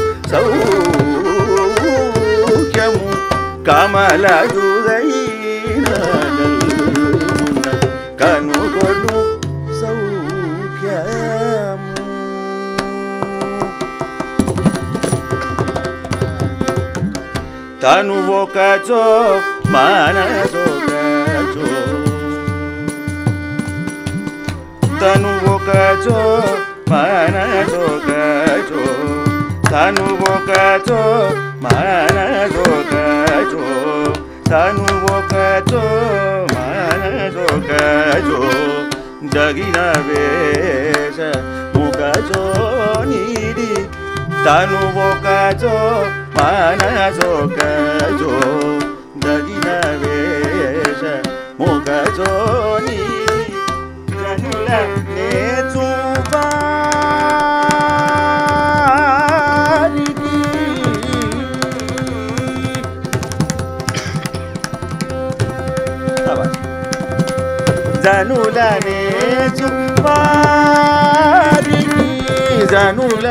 సౌఖ్యము కమలయుగైన గల్గున కనుగొను సౌఖ్యము. తను ఒకచో మనసొకచో తను ఒకచో మనసొకచో తను ఒకచో మనసొకచో తను ఒకచో మనసొకచో దగిన వేష ముఖచో నీడి తను ఒకచో మనసొకచో దగిన వేష ముఖచో నీడి జనుల నేచువా జనుల నేచువారికి జనుల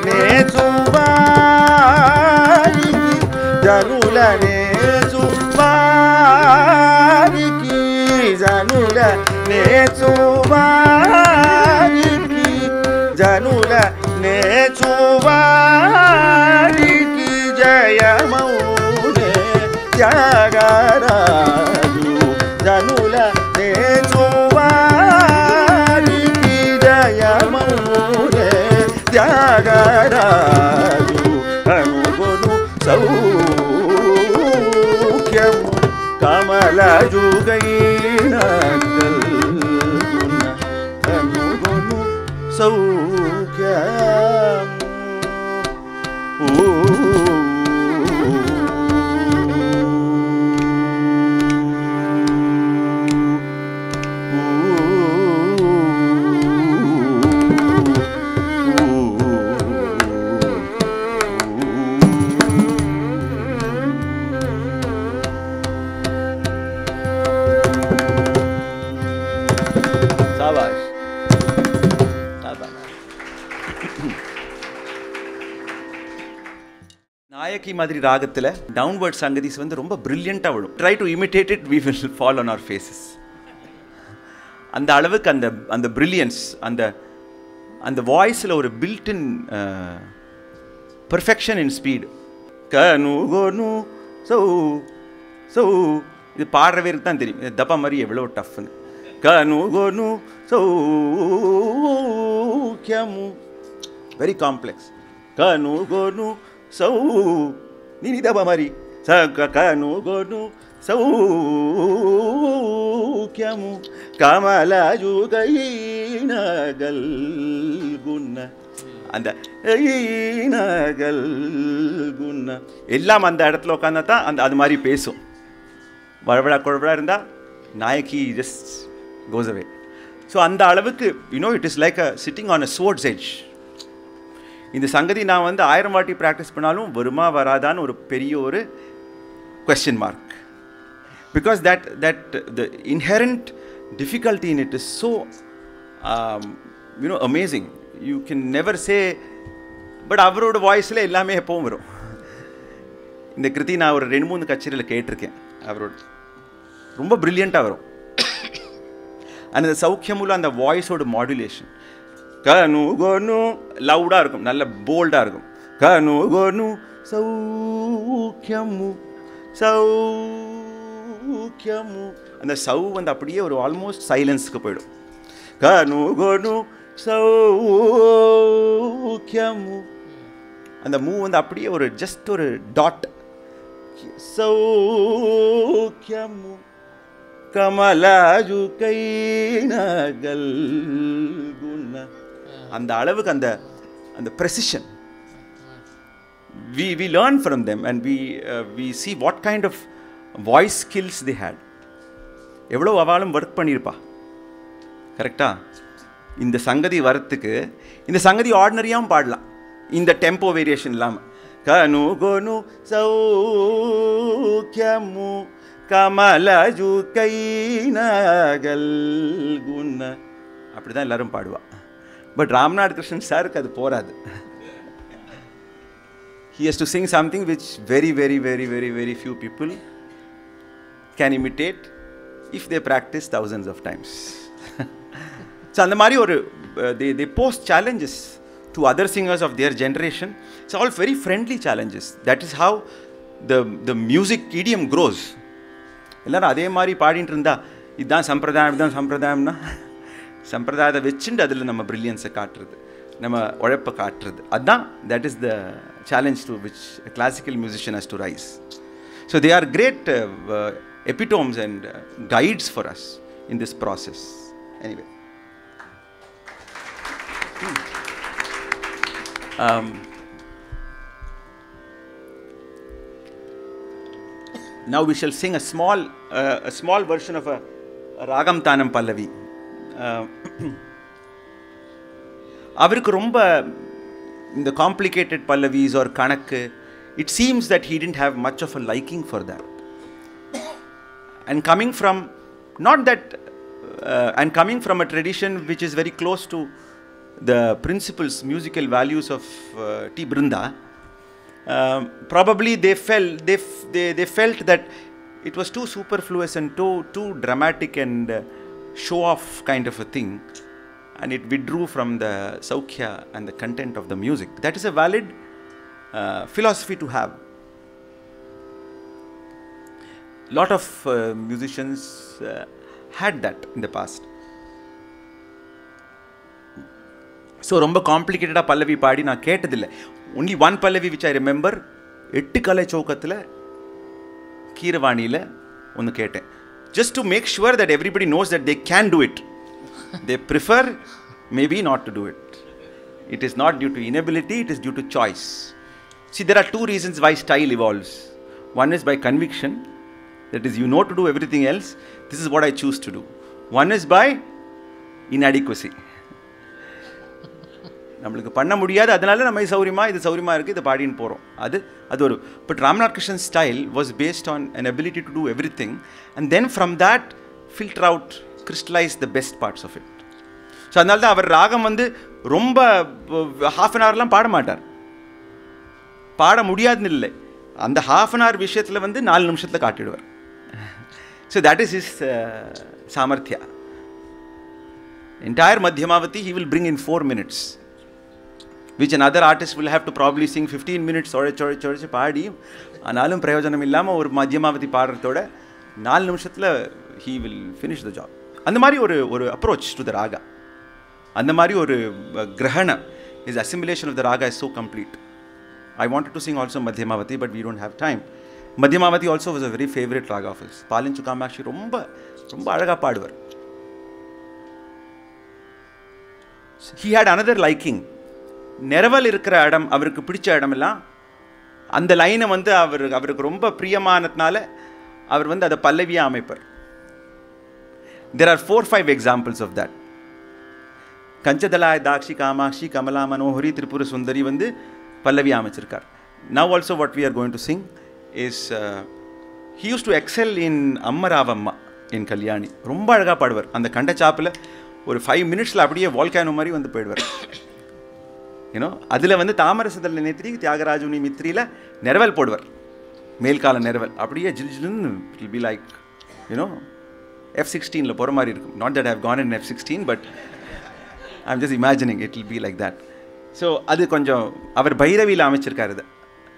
నేచువారికి జనుల నేచువారికి జనుల నేచువారికి జనుల నేచువారికి జయమౌనే త్యాగరాజు జనుల నేచువారికి జయమౌనే త్యాగరాజు కనుగొను సౌఖ్యము కమలయుగైన గల్గున కనుగొను సౌఖ్యము. நாயகி மாதிரி ராகத்தில் டவுன்வர்ட் சங்கதிஸ் வந்து ரொம்ப பிரில்லியண்ட்டாக விடும். Try to imitate it, we will fall on our faces. அந்த அளவுக்கு அந்த அந்த பிரில்லியன்ஸ், அந்த அந்த வாய்ஸில் ஒரு பில்டின் பெர்ஃபெக்ஷன் இன் ஸ்பீடு. கனுகொனு சௌ சௌ இது பாடுற பேருக்கு தான் தெரியும் தப்பா மாதிரி எவ்வளோ டஃப்னு. கனுகொனு சௌக்கியமு வெரி காம்ப்ளெக்ஸ். கனுகொனு சௌ நீ தப்பா மாதிரி Sakanu gonu saukyamu kamalaju gainagal gunna அந்த ஐநகல் குன்ன எல்லாம் அந்த இடத்துல உட்காந்தா தான் அந்த அது மாதிரி பேசும். வழவழா குழவழா இருந்தால் நாயகி ஜஸ்ட் கோஸ் அவே. ஸோ அந்த அளவுக்கு you know it is like a sitting on a sword's edge. இந்த சங்கதி நான் வந்து ஆயிரம் வாட்டி ப்ராக்டிஸ் பண்ணாலும் வருமா வராதான்னு ஒரு பெரிய ஒரு question mark. Because that that the inherent difficulty in it is so you know amazing. You can never say. But அவரோட வாய்ஸில் எல்லாமே எப்பவும் வரும். இந்த கிருதி நான் ஒரு ரெண்டு மூணு கச்சேரியில் கேட்டிருக்கேன். அவரோட ரொம்ப ப்ரில்லியண்ட்டாக வரும். அந்த சௌக்கியமுள்ள அந்த வாய்ஸோட மாடுலேஷன் கனு கோனு லவுடாக இருக்கும், நல்ல போல்டாக இருக்கும். கனு கோனு சௌக்கியமு சௌக்கியமு அந்த சௌ வந்து அப்படியே ஒரு ஆல்மோஸ்ட் சைலன்ஸுக்கு போயிடும். கனு கோனு சௌக்கியமு அந்த மூ வந்து அப்படியே ஒரு ஜஸ்ட் ஒரு டாட். சௌக்கியமு கமலாஜு கைநகல் குன்ன அந்த அளவுக்கு அந்த அந்த precision we we learn from them and we uh, we see what kind of voice skills they had. எவ்வளோ அவளும் ஒர்க் பண்ணியிருப்பா. கரெக்டா? இந்த சங்கதி வரத்துக்கு இந்த சங்கதி ஆர்டினரியாகவும் பாடலாம், இந்த டெம்போ வேரியேஷன் இல்லாமல். கனு கோனு சௌக்கியமு கமலஜு கைநகல் குன்ன அப்படி தான் எல்லாரும் பாடுவா. பட் ராம்நாத் கிருஷ்ணன் சாருக்கு அது போராது. He has to sing something which very very very very very few people can imitate if they practice thousands of times. So அந்த மாதிரி ஒரு they they post challenges to other singers of their generation. It's all very friendly challenges. That is how the the music idiom grows. எல்லாரும் அதே மாதிரி பாடிட்டு இருந்தா இதுதான் சம்பிரதாயம், இதுதான் சம்பிரதாயம்னா சம்பிரதாயத்தை வச்சுட்டு அதில் நம்ம ப்ரில்லியன்ஸை காட்டுறது, நம்ம உழைப்பை காட்டுறது, அதுதான் that is the challenge to which a classical musician has to rise. So they are great uh, uh, epitomes and uh, guides for us in this process. Anyway. Hmm. Um, now we shall sing a small uh, a small version of a, a Ragam Tanam Pallavi. அவருக்கு ரொம்ப இந்த complicated பல்லவிஸ் or கணக்கு, it seems that he didn't have much of a liking for that. And coming from not that uh, and coming from a tradition which is very close to the principles, musical values of uh, T. Brinda, um, probably they felt they, they they felt that it was too superfluous and too too dramatic and uh, show off kind of a thing, and it withdrew from the Saukhya and the content of the music. That is a valid uh, philosophy to have. Lot of uh, musicians uh, had that in the past. So ரொம்ப காம்ப்ளிகேட்டடாக பல்லவி பாடி நான் கேட்டதில்லை. only one Pallavi which I remember, எட்டு கலை சௌக்கத்தில் கீரவாணியில் ஒன்று கேட்டேன். Just to make sure that everybody knows that they can do it. They prefer maybe not to do it. It is not due to inability, it is due to choice. See, there are two reasons why style evolves. One is by conviction, that is, you know to do everything else, this is what I choose to do. One is by inadequacy. நம்மளுக்கு பண்ண முடியாது, அதனால நம்ம இது சௌரியமா இது சௌரியமா இருக்குது, இதை பாடின்னு போகிறோம். அது அது ஒரு but Ramnath Krishnan style was based on an ability to do everything, and then from that filter out, crystallize the best parts of it. So அதனால தான் அவர் ராகம் வந்து ரொம்ப ஹாஃப் அன் ஹவர்லாம் பாட மாட்டார். பாட முடியாதுன்னு இல்லை, அந்த ஹாஃப் அன் ஹவர் விஷயத்தில் வந்து நாலு நிமிஷத்தில் காட்டிடுவார். ஸோ தட் இஸ் இஸ் சாமர்த்தியா. Entire Madhyamavati he will bring in four minutes, which another artist will have to probably sing fifteen minutes உழைச்சு உழைச்சு உழைச்சு பாடி, ஆனாலும் பிரயோஜனம் இல்லாமல் ஒரு மத்தியமாவதி பாடுறதோட நாலு நிமிஷத்தில் he will finish the job. அந்த மாதிரி ஒரு ஒரு அப்ரோச் டு த ராகா, அந்த மாதிரி ஒரு கிரகணம், his assimilation of the raga is so complete. I wanted to sing also Madhyamavati, but we don't have time. Madhyamavati also was a very favorite raga of his. Palinchu Kamakshi romba romba alaga paduvar. He had another liking. Neraval irukra adam avarukku pidicha adam ella அந்த லைனை வந்து அவர் அவருக்கு ரொம்ப பிரியமானதுனால அவர் வந்து அதை பல்லவியா அமைப்பார். There are four five examples of that. கஞ்சதலாய் தாக்ஷி Kamakshi Kamala Manohari Tripura Sundari வந்து பல்லவியா அமைச்சிருக்கார். Now also what we are going to sing is uh, he used to excel in அம்மராவம்மா in Kalyani. ரொம்ப அழகா பாடுவார். அந்த கண்ட சாப்பில் ஒரு ஃபைவ் மினிட்ஸில் அப்படியே வால்கானோ மாதிரி வந்து போயிடுவார். யூனோ அதில் வந்து தாமரசதல் நேத்திரி தியாகராஜுனி மித்ரியில் நெரவல் போடுவார். மேல்கால நெரவல் அப்படியே ஜில் ஜில்னு it will be like you know F சிக்ஸ்டீனில் போகிற மாதிரி இருக்கும். Not that I have gone in F sixteen but I am just imagining it will be like that. So அது கொஞ்சம் அவர் பைரவியில் அமைச்சிருக்காரு. இது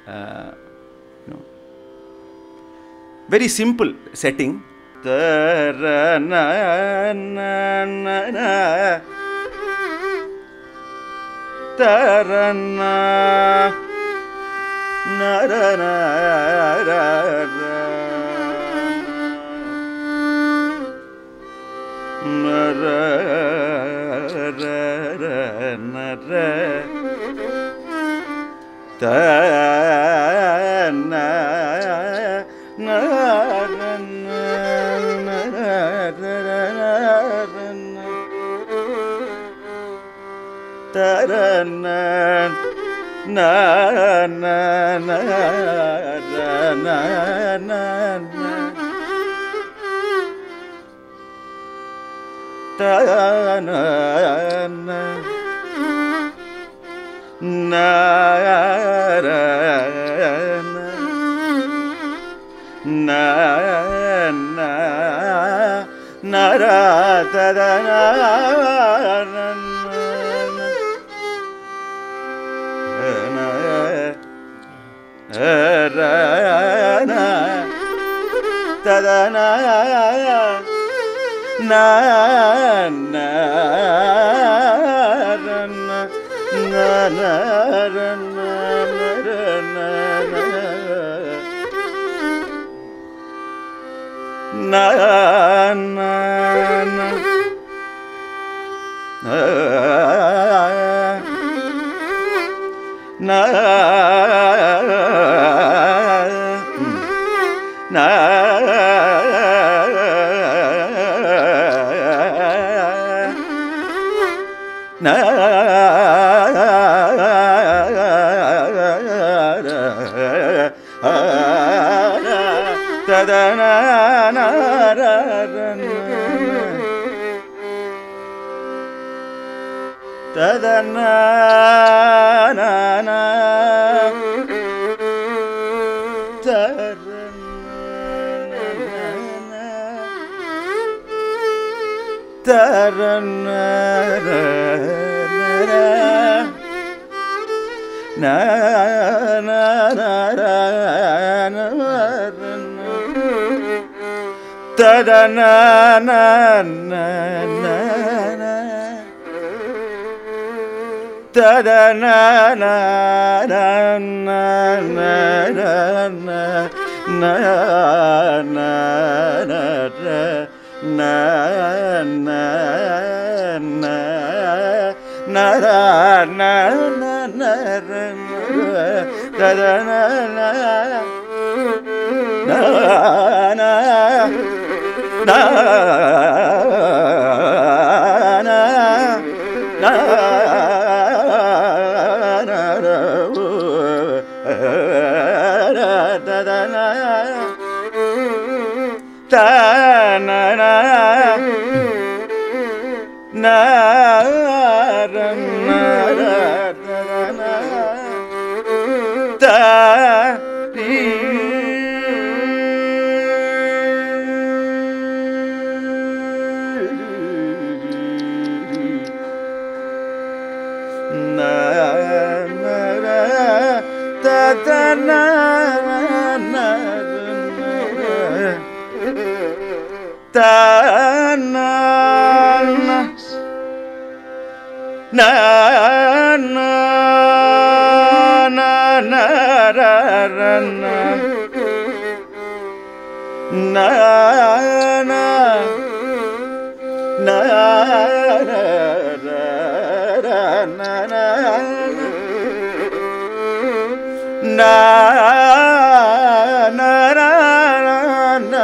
வெரி சிம்பிள் செட்டிங். தரனா நரனா நர நர தன தரன ந ந ந ந ந தன ந ந ந நர ததன ததன ந ந na na na na na na na na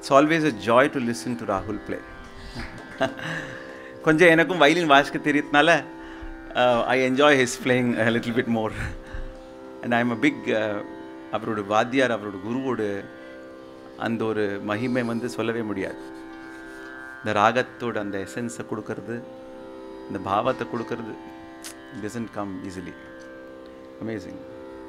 It's always a joy to listen to Rahul play. கொஞ்சம் எனக்கும் வயலின் வாசிக்க தெரியறதுனால I enjoy his playing a little bit more. And I am a big அவரோட வாத்தியார், அவரோட குருவோட அந்த ஒரு மகிமை வந்து சொல்லவே முடியாது. இந்த ராகத்தோட அந்த எசன்ஸை கொடுக்கறது, இந்த பாவத்தை கொடுக்கறது, it doesn't come easily. Amazing.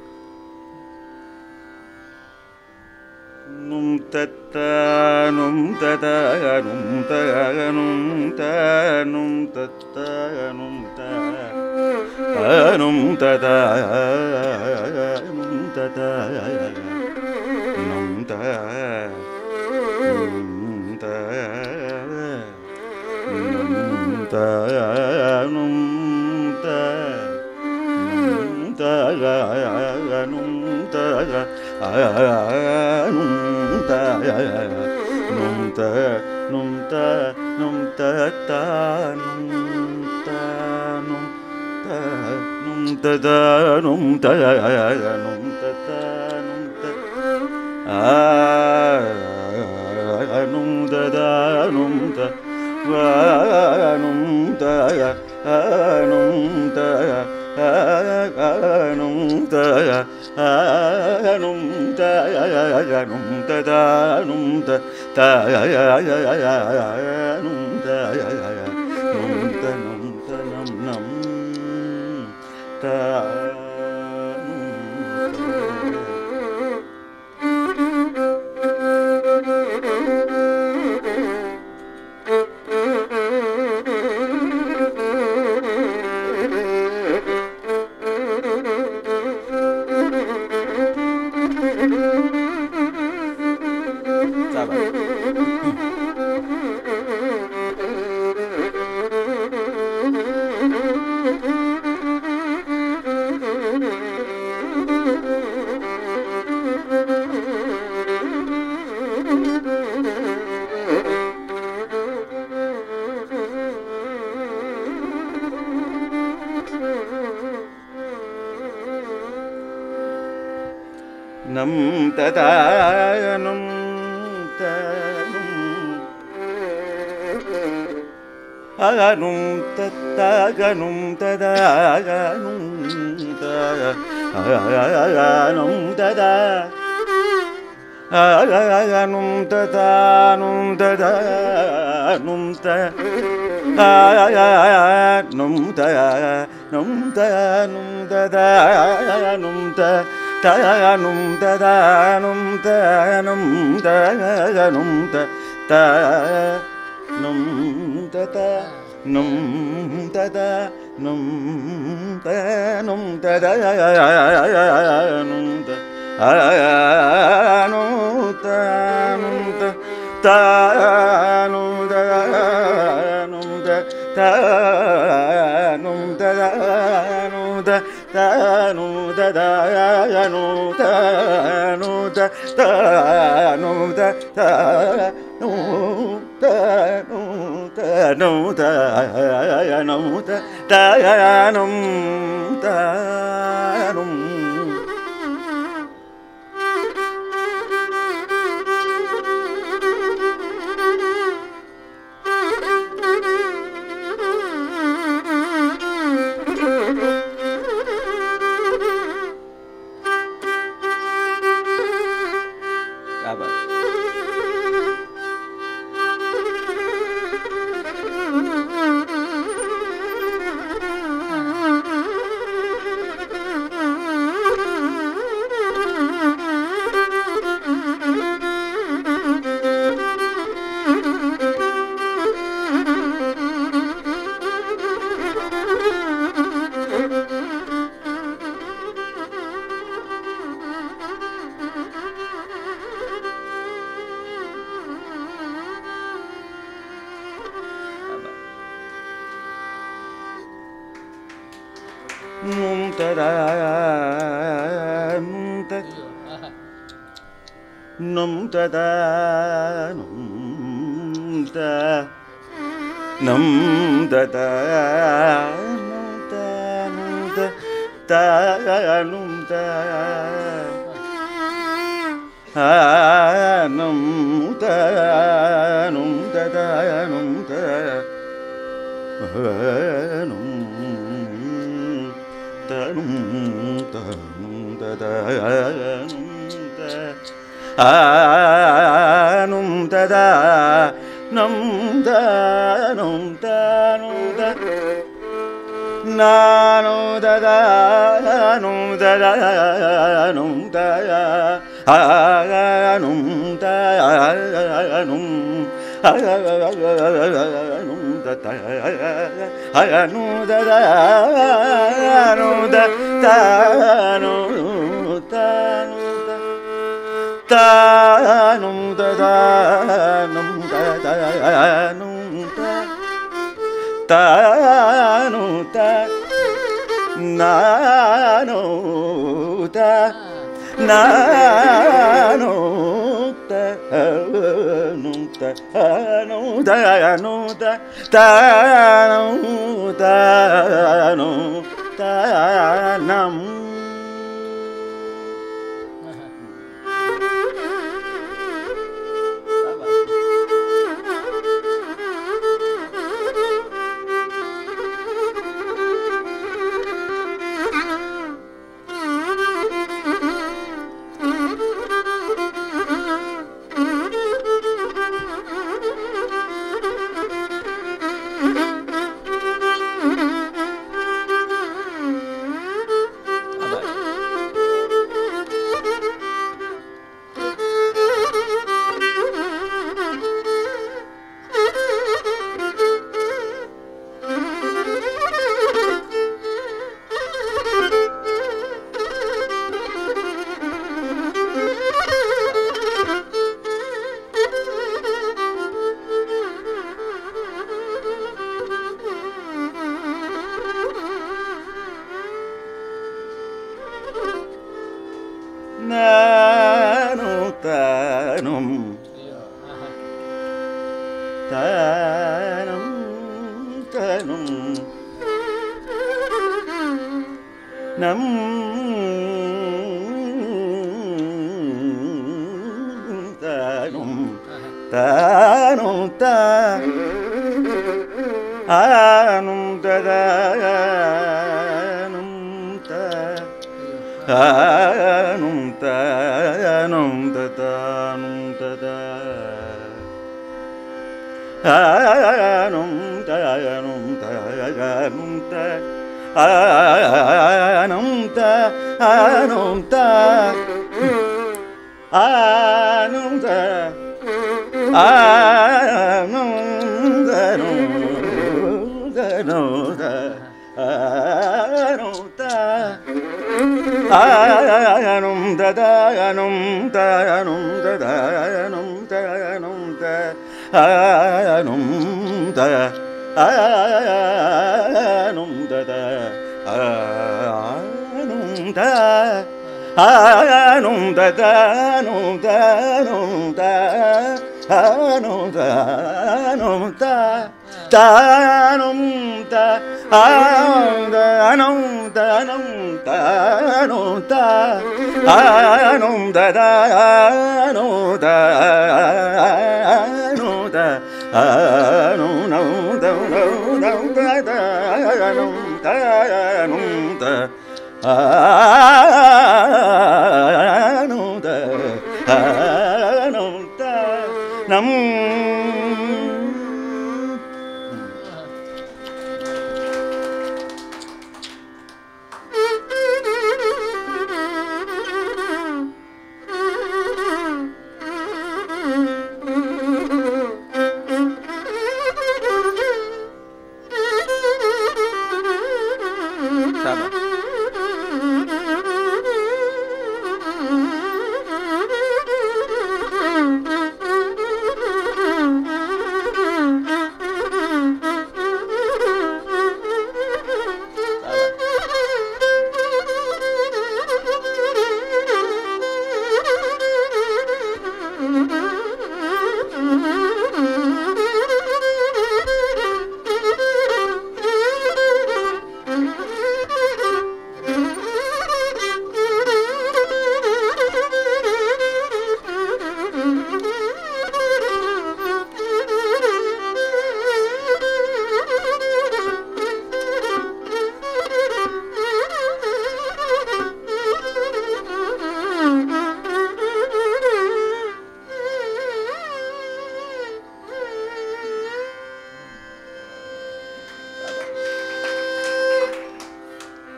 Num tata num tata num tata num tata num tata num tata num tata num tata num tata num tata num tata num tata num ta num ta num ta num ta ta num ta num ta num ta ta num ta num ta ta num ta ah num ta ta num ta va num ta num ta num ta num ta num ta da num ta ta num ta num ta num ta nam nam ta nam ta ta num ta num a num ta ta ga num ta da ga num ta a num ta da a num ta ta num ta da num ta a num ta num ta num ta da num ta ta num ta da num ta num ta num ta ta num ta ta num ta ta num ta num ta da num ta a num ta num ta ta num ta num ta ta num ta num ta ta num ta da num ta num ta ta num ta ta num ta num ta num ta num ta ta num ta num num ta da num ta num ta da num ta num ta da num ta num ta ta num ta anum tanum tadanum ta anum tanum tanum tadanum ta anum tadanum tanum tanum ta nanu tadanum tadanum ta anum tanum anum tata anum tadanum tanum tanum tadanum tadanum tanum ta nanu ta nanu ta nu ta nu ta nu ta ta nu ta nu ta nam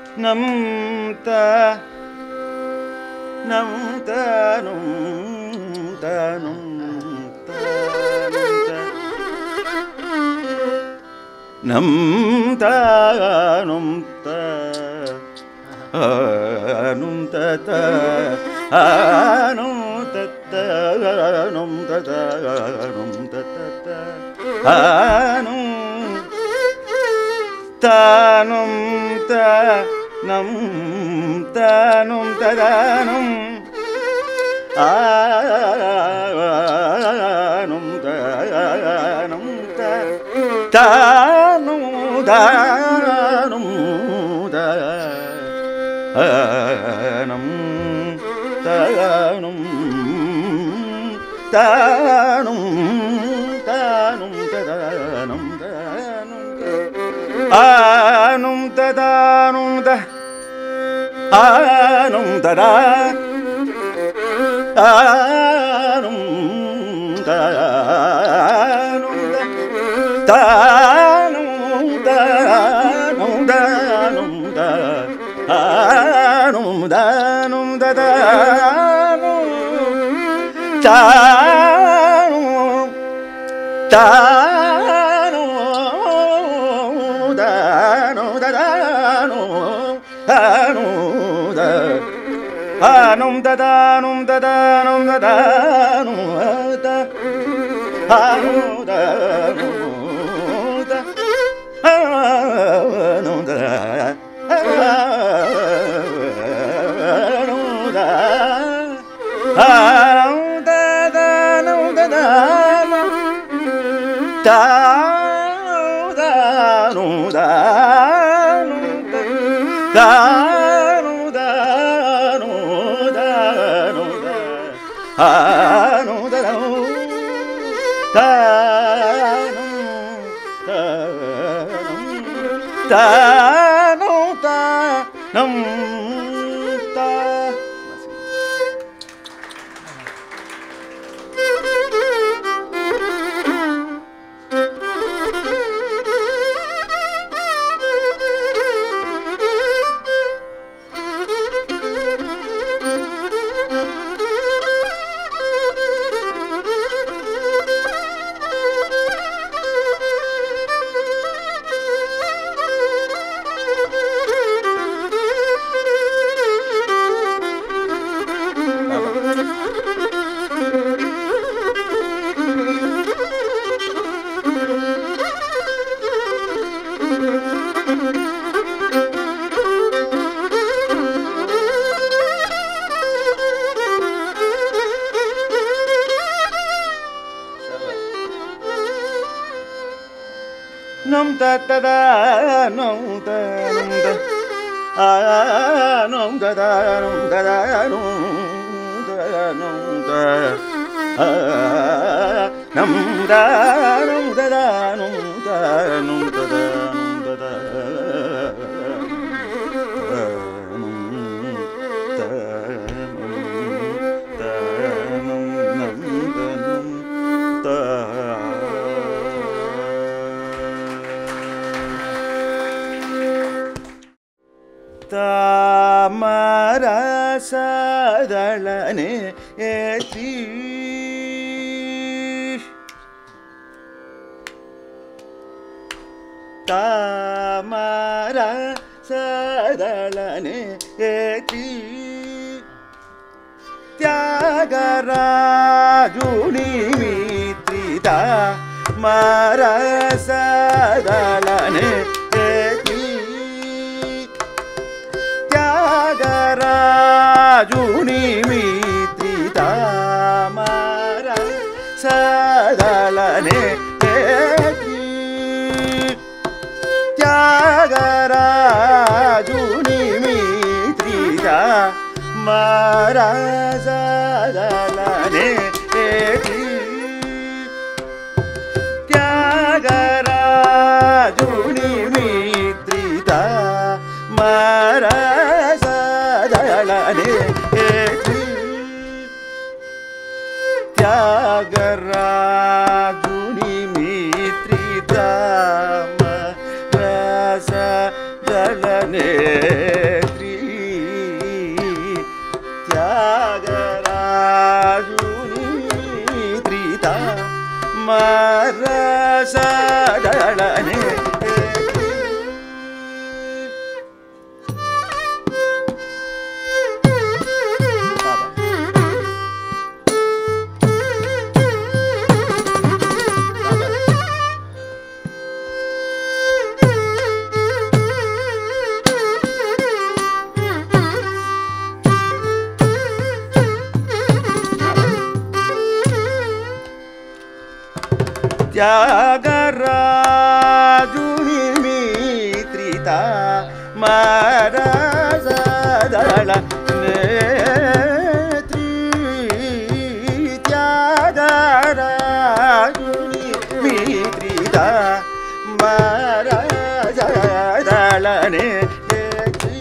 nam ta nam ta num ta num ta nam ta num ta anum ta ta anum ta ta anum ta ta anum ta ta anum tanum ta nam tanum tadanum anum tanum ta tanum tanum tanum tanum tanum tanum tadanum anum tadanum da anum tada anum tadanum da tanum tadanum danum da anum danum tadanum tanum tanum anum tadanum tadanum tadanum ta anum tadanum ta anum tadanum ta anum tadanum tadanum ta anum tadanum ta anum tadanum tanum tanum ta. Num ta ta da num ta num ta ah num ta da num ta da num ta num ta ah num da num ta da num ta num ta da num ta da தாமரசதளனே ஏற்றி தாமரசதளனே ஏற்றி தியாகராஜுனி மித்ரிதா மரசதளனே Rajuni mitrita mara sadalane eki Rajuni mitrita mara sadalane eki Rajuni mitrita mara Rajuni mitrita rasa dalane Thyagaraju ನಿಮಿತ್ರಿತ ಮರಸದಳ ನೇತ್ರಿ Thyagaraju ನಿಮಿತ್ರಿತ ಮರಸದಳ ನೇತ್ರಿ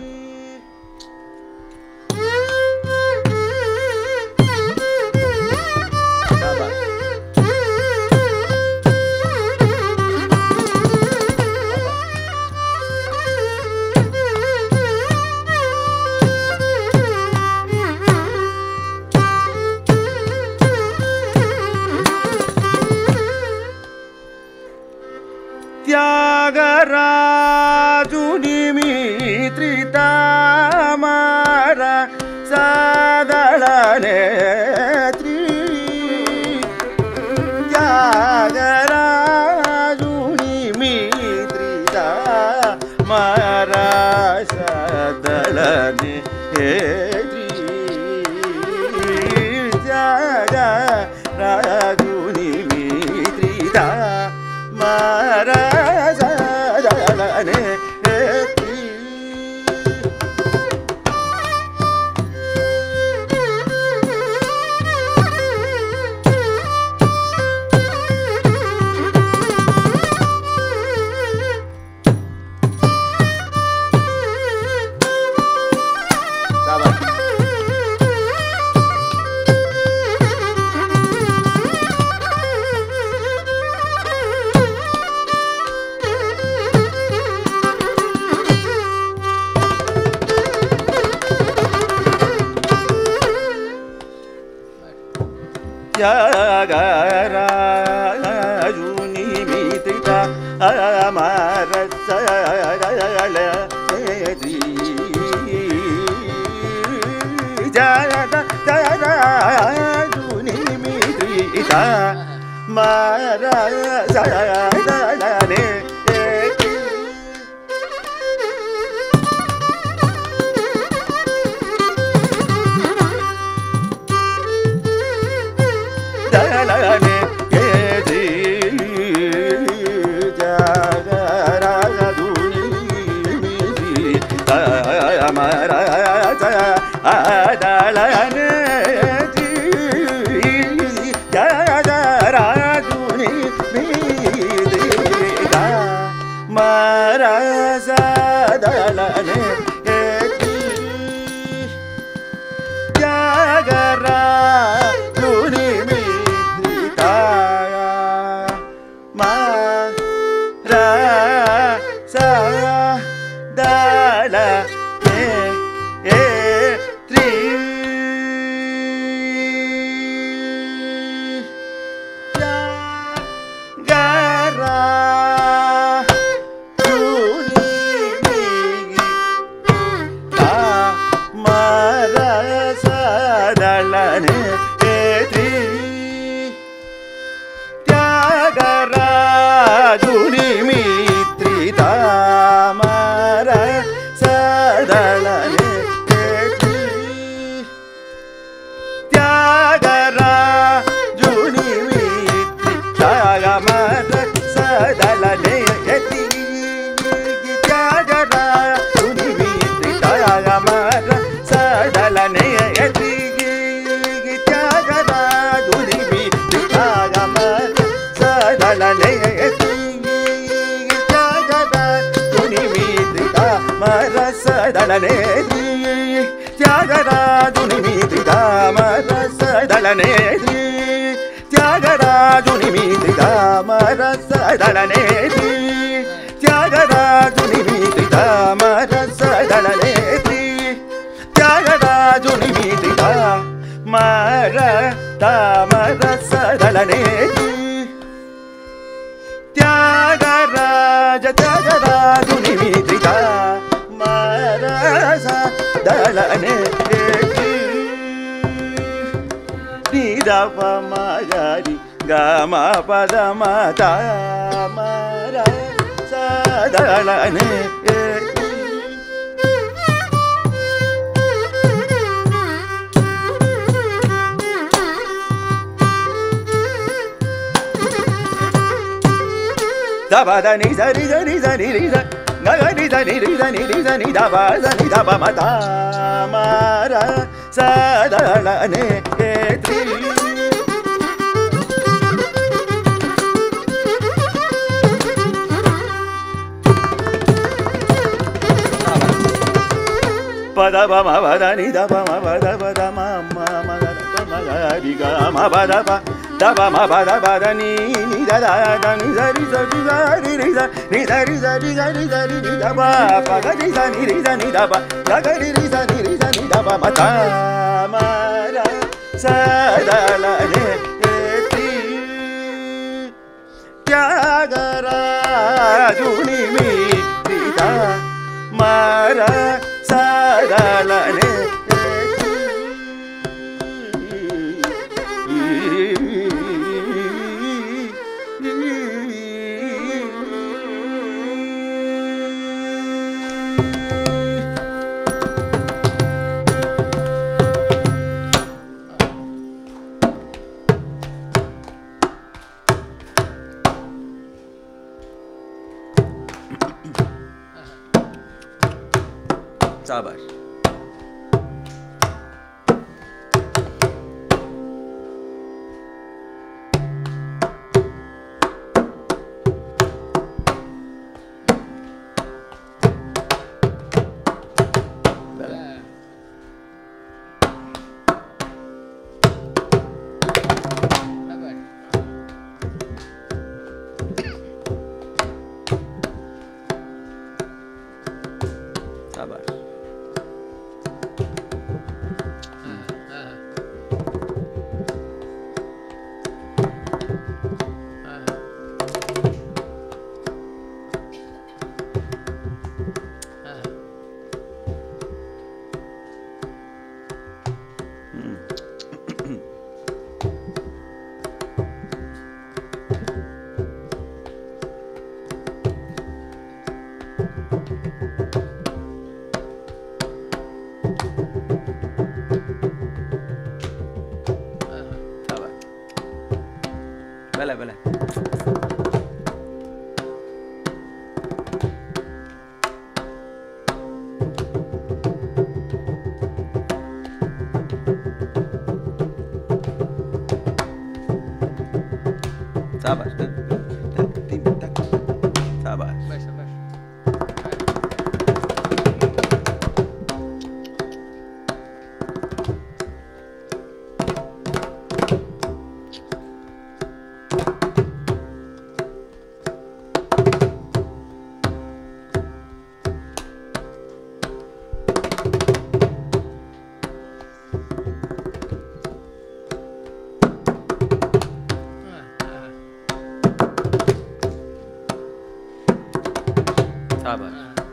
Thyagaraju ನಿಮಿತ್ರಿತ ಮರ ಸದಳ ನೇತ್ರಿ ತ್ಯಾಗರಾಜು ನಿಮಿತ್ರಿತ ಮರ ಸದಳ ನೇತ್ರಿ ತ್ಯಾಗರಾಜು ನಿಮಿತ್ರಿತ ಮರಸದಳನೆ ತ್ಯಾಗರಾಜು ನಿಮಿತ್ರಿತ ಅಮರಸದಳ ನೇತ್ರಿ ತ್ಯಾಗರಾಜು ನಿಮಿತ್ರಿತ ಮರಸದಳ ನೇತ್ರಿ ದಳನೆ ಏದಿ ತ್ಯಾಗರಾಜು ನಿಮಿತ್ರಿತ ಮರಸದಳ ನೇತ್ರಿ ತ್ಯಾಗರಾಜು ನಿಮಿತ್ರಿತ ಮರಸದಳ ನೇತ್ರಿ ತ್ಯಾಗರಾಜು ನಿಮಿತ್ರಿತ ಮರಸದಳ ನೇತ್ರಿ ತ್ಯಾಗರಾಜು ನಿಮಿತ್ರಿತ ಮರಸದಳ ನೇತ್ರಿ ತ್ಯಾಗರಾಜು ನಿಮಿತ್ರಿತ ಮರಸದಳ ನೇತ್ರಿ ತ್ಯಾಗರಾಜು ನಿಮಿತ್ರಿತ ಮರಸದಳ ನೇತ್ರಿ ತ್ಯಾಗರಾಜು ನಿಮಿತ್ರಿತ ಮರಸದಳ ನೇತ್ರಿ ತ್ಯಾಗರಾಜು ನಿಮಿತ್ರಿತ ಮರಸದಳ ನೇತ್ರಿ ತ್ಯಾಗರಾಜು ನಿಮಿತ್ರಿತ ಮರಸದಳ ನೇತ್ರಿ ತ್ಯಾಗರಾಜು ನಿಮಿತ್ರಿತ ಮರಸದಳ ನೇತ್ರಿ ತ್ಯಾಗರಾಜು ನಿಮಿತ್ರಿತ ಮರಸದಳ ನೇತ್ರಿ ತ್ಯಾಗರಾಜು ನಿಮಿತ್ರಿತ ಮರಸದಳ ನೇತ್ರಿ ತ್ಯಾಗರಾಜು ನಿಮಿತ್ರಿತ ಮರದ ಮರಸದಳ ನೇತ್ರಿ ತ್ಯಾಗರಾಜ ತ್ಯಾಗರಾಜು ನಿಮಿತ್ರಿತ ಮರಸದಳ ನೇತ್ರಿ ನಿದಪ ಮಗರಿ ಗಮ ಪದ ಮತ ಮರಸದಳ ನೇತ್ರಿ ba da ni sa ni sa ni sa ni ni sa ga ga ni sa ni ni sa ni ni sa ni da ba sa ni da ba ma da ma ra sa da la ne e tri pa da ba ma ba da ni da ba ma ba da ba da ma ma ma ga da ma ga ri ga ma ba da ba da ba ma ba da ba da ni ni da da da ni da ri sa ri sa ri ri sa ni da ri sa ri sa ri sa ri ni da ba pa ga ri sa ni ri sa ni da ba ga ga ri ri sa ni ri sa ni da ba ma ta ma ra sa da la ne e ti tyagara juni mi ri da ma ra sa da la ne Sabar. Sabar. Bele, bele. Sabar. Sabar. Sabar.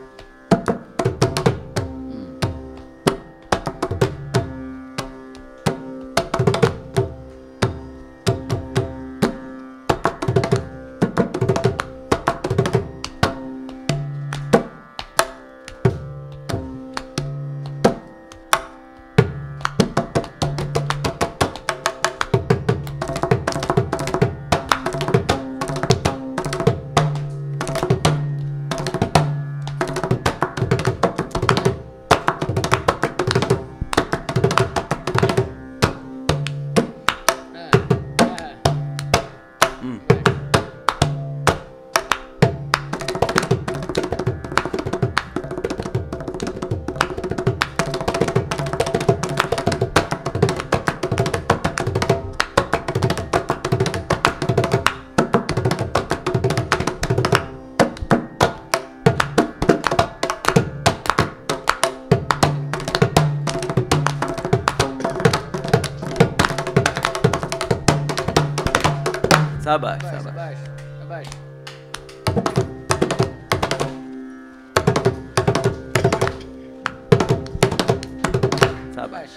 Sabar, sabar. Sabar. Sabar.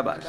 Shabash.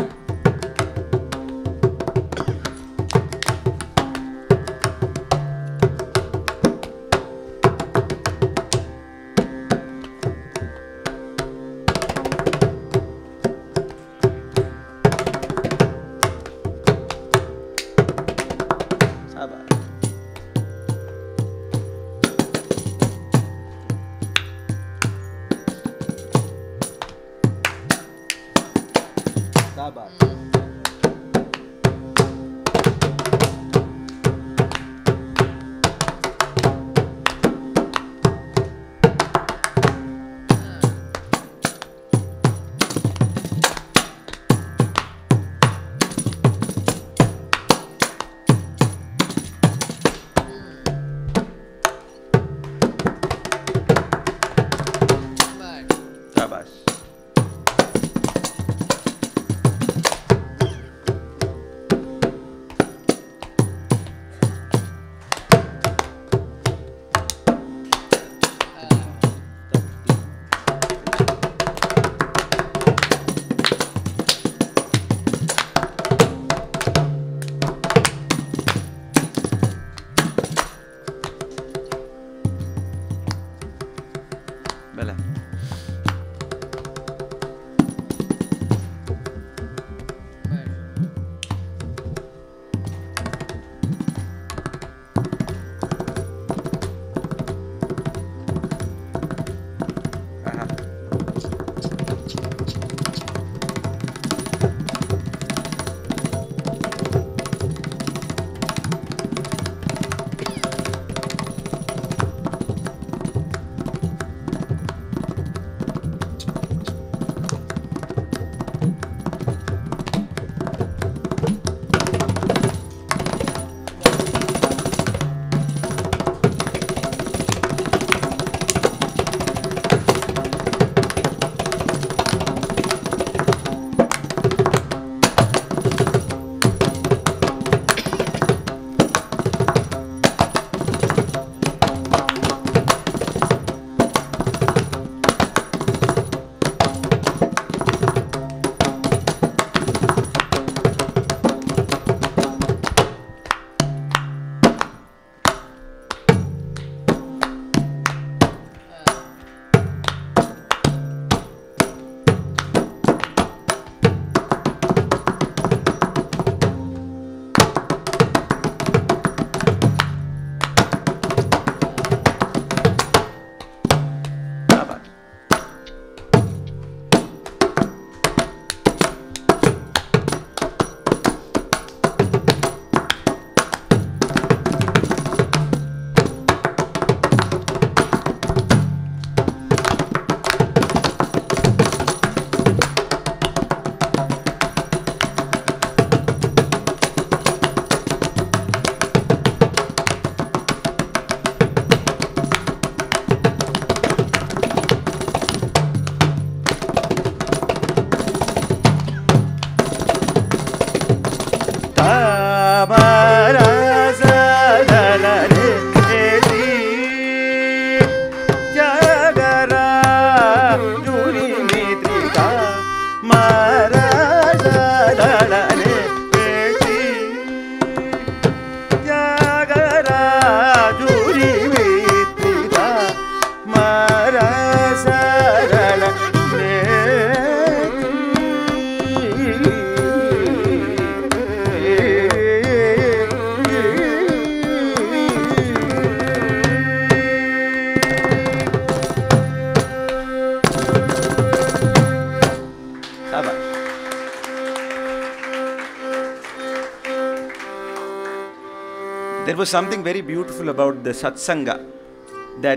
There was something very beautiful about the satsanga that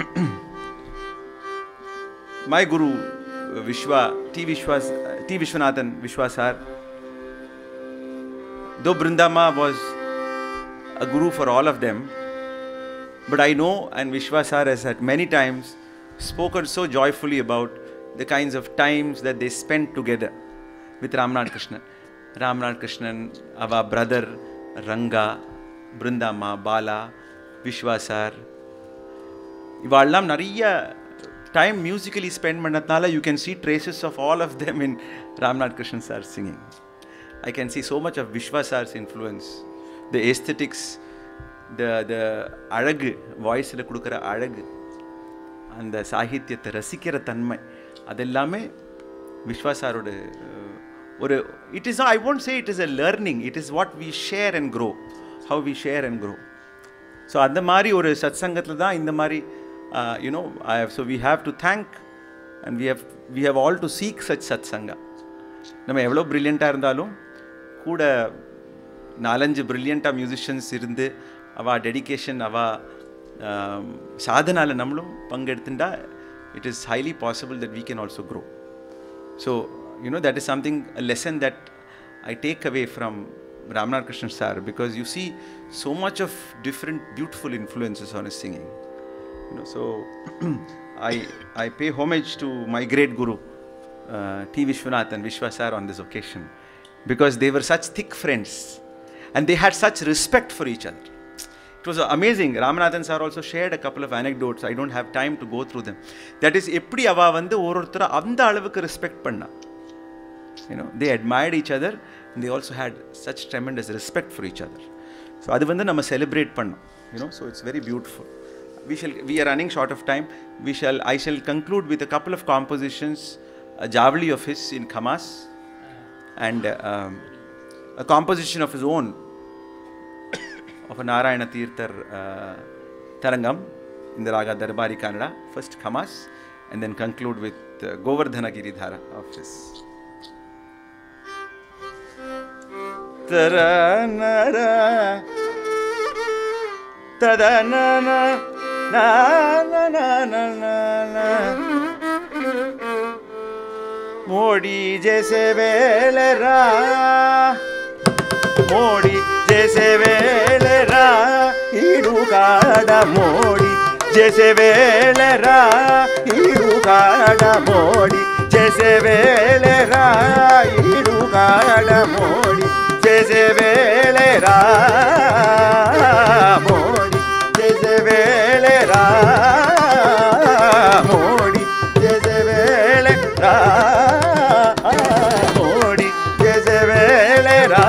my guru Vishwa, T. Vishwas, T. Vishwanathan Vishwa sir, though Brindama was a guru for all of them, but I know, and Vishwa sir has at many times spoken so joyfully about the kinds of times that they spent together with Ramnad Krishnan. Ramnad Krishnan, our brother Ranga, Brindama, Bala, Vishwa sir, இவாள்லாம் நிறைய time musically spent pannadnala, you can see traces of all of them in Ramnad Krishnan sir's singing. I can see so much of Vishwa sir's influence, the aesthetics, the the alag voice la kudukra alag, and the sahityatha rasikira tanmai, adellame Vishwa saroda oru. It is, I won't say it is a learning, it is what we share and grow, how we share and grow. So அந்த மாதிரி ஒரு சத்சங்கத்துல தான் இந்த மாதிரி uh, you know, I have, so we have to thank and we have we have all to seek such satsanga. நம்ம எவ்வளோ brilliant-ஆ இருந்தாலும் கூட நாலஞ்சு brilliant-ஆ musicians இருந்து அவ dedication அவ சாதனால நம்மளும் பங்கெடுத்துண்டா it is highly possible that we can also grow. So you know, that is something, a lesson that I take away from Ramnad Krishnan sir, because you see so much of different beautiful influences on his singing. You know, so I I pay homage to my great guru uh, T Vishwanath and Vishwa sir on this occasion, because they were such thick friends and they had such respect for each other. It was amazing. Ramanathan sir also shared a couple of anecdotes. I don't have time to go through them. That is, eppadi ava vandu ororthara andha alavukku respect panna. You know, they admired each other and they also had such tremendous respect for each other. So adu vandu nama celebrate pannom, you know, so it's very beautiful. We shall, we are running short of time. We shall, I shall conclude with a couple of compositions, a javli of his in Khamas, and uh, um, a composition of his own of a Narayana Tirthar uh, Tarangam in the Raga Darbari Kannada. First Khamas, and then conclude with uh, Govardhana Giridhara of his. Taranara tadanana na na na na na modi jaise velera modi jaise velera idukada modi jaise velera idukada modi jaise velera idukada modi jaise velera modi jaise velera modi jaise velera modi jaise velera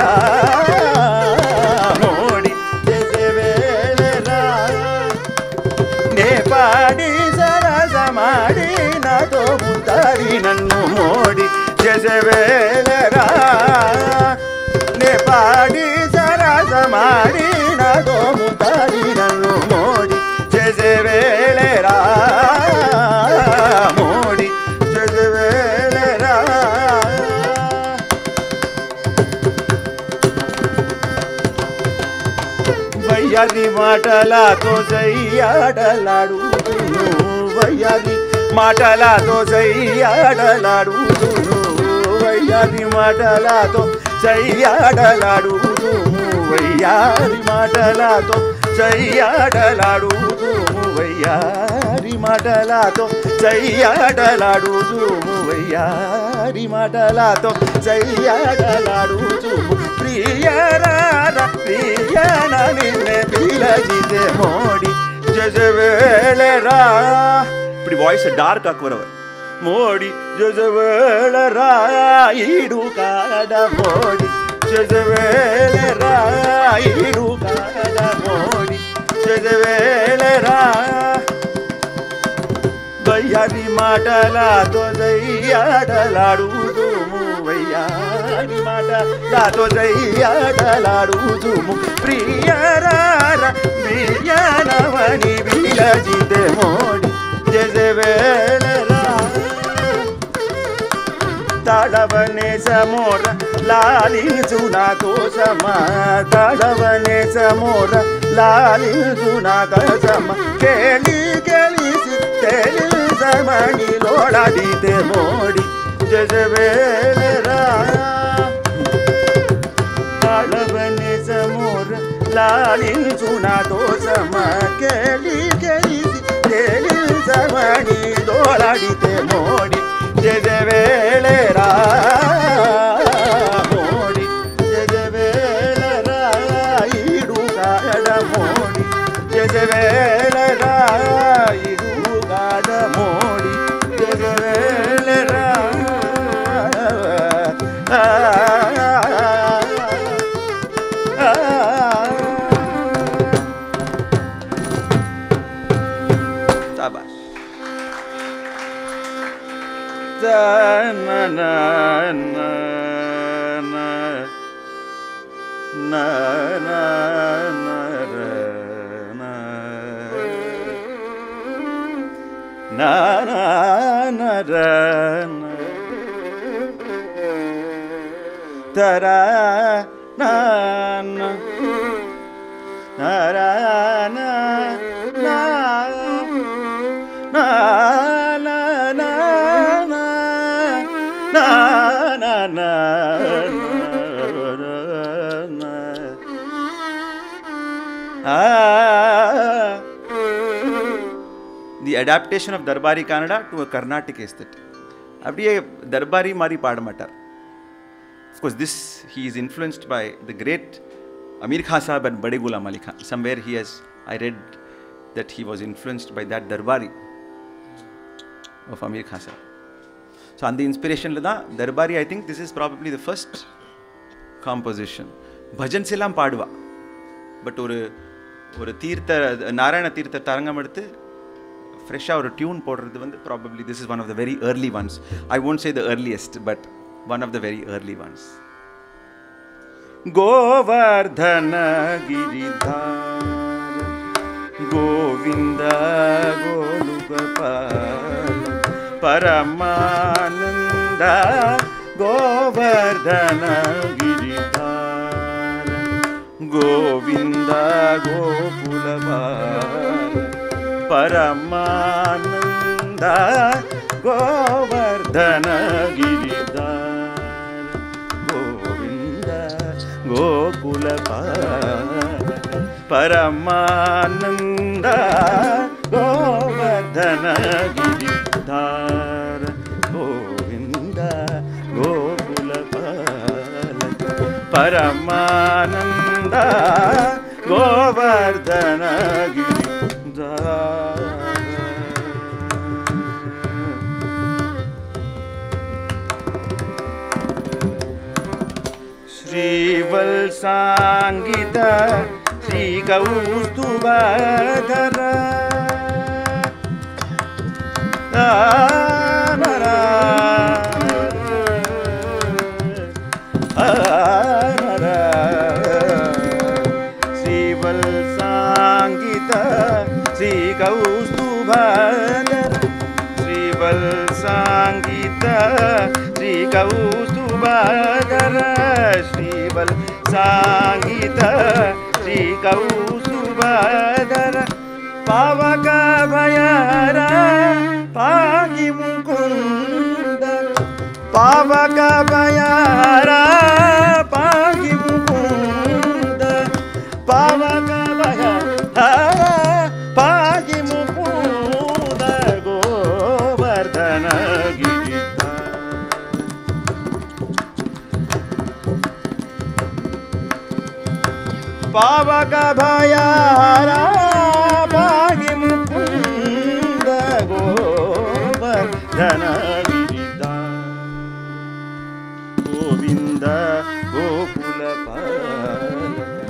modi jaise velera ne paadi sarasa maadi na to mutari nannu modi jaise velera ne paadi sarasa maadi na to mutari nannu modi jaise velera modi jaise velera vayari matala to sayyadaladudu vayari matala to sayyadaladudu vayari matala to sayyadaladudu vayari matala to sayyadaladudu vayari matala to sayyadaladudu vayari matala to sayyadaladudu priyarara priyana ninne pilajite modi jaise velera. Ipdi voice dark akvaravar modi jaise velera idukada modi jaise velera idukada modi jaise velera vayari matala to sayyadaladudu vayari matala to sayyadaladudu priyarara priyanavani vilajite modi jaise velera tadavane samora lali juna to sama tadavane samora lali juna to sama keli keli si teli samani lodadite modi jaise velera tadavane samora lali juna to sama keli keli si teli samani lodadite modi jaise velera modi jaise velera idukada modi jaise velera idukada ಪಾದ ಮೋಡಿ ಜಗವೇಳೆರ ಸಾಬಾಷ್. ನ ತರ ನ The adaptation of Darbari Kannada to a Carnatic aesthetic. அப்படியே தர்பாரி மாதிரி பாட மாட்டார். Of course, this he is influenced by the great Amir Khan Sahib and Bade Ghulam Ali Khan. Somewhere he has, I read that he was influenced by that Darbari of Amir Khan Sahib. So on the inspiration la Darbari, I think this is probably the first composition. Bhajans எல்லாம் பாடுவா, but ஒரு ஒரு தீர்த்த நாராயண தீர்த்த தரங்கம் எடுத்து ஃப்ரெஷ்ஷாக ஒரு tune போடுறது வந்து probably this is one of the very early ones. I won't say the earliest, but one of the very early ones. Govardhana Giridhara Govinda Golugopal Paramananda Govardhana Giridhara Govinda Gopulapal Paramananda Govardhana Giridhara Govinda Gopulapal Paramananda Govardhana Giridhara Govinda Gopulapal Paramananda Govardhana Giridhara. Srivalsangita Sri Kaustubhadhara Anara Anara Srivalsangita Sri Kaustubhadhara Srivalsangita Sri Kaustubhadhara Srival Sangita Sri Kaustubhadhara Pavaka Bhayara Pagi Mukunda Pavaka Bhayara Pagi Mukunda Pavaka Bhayara Pagi Mukunda Govardhana Pavaka Bhayara Pagi Mukunda Govardhana Giridhara Govinda Gopulapal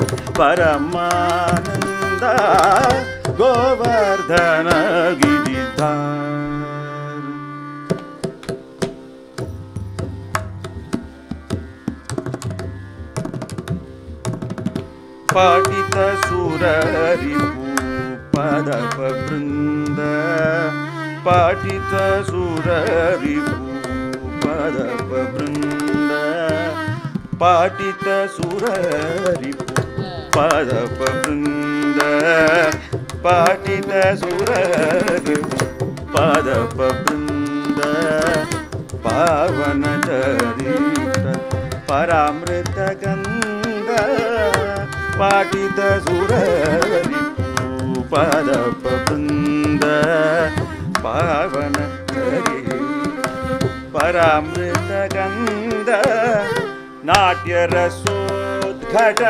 Paramananda Govardhana Giridhara. Patita Surari Padapa Brinda Patita Surari Padapa Brinda Patita Surari Padapa Brinda Patita Surari Padapa Brinda Pavana Charita Paramrita Ganda Patita Surari Padapa Brinda Pavana Charita Paramrita Ganda Natya Rasodghata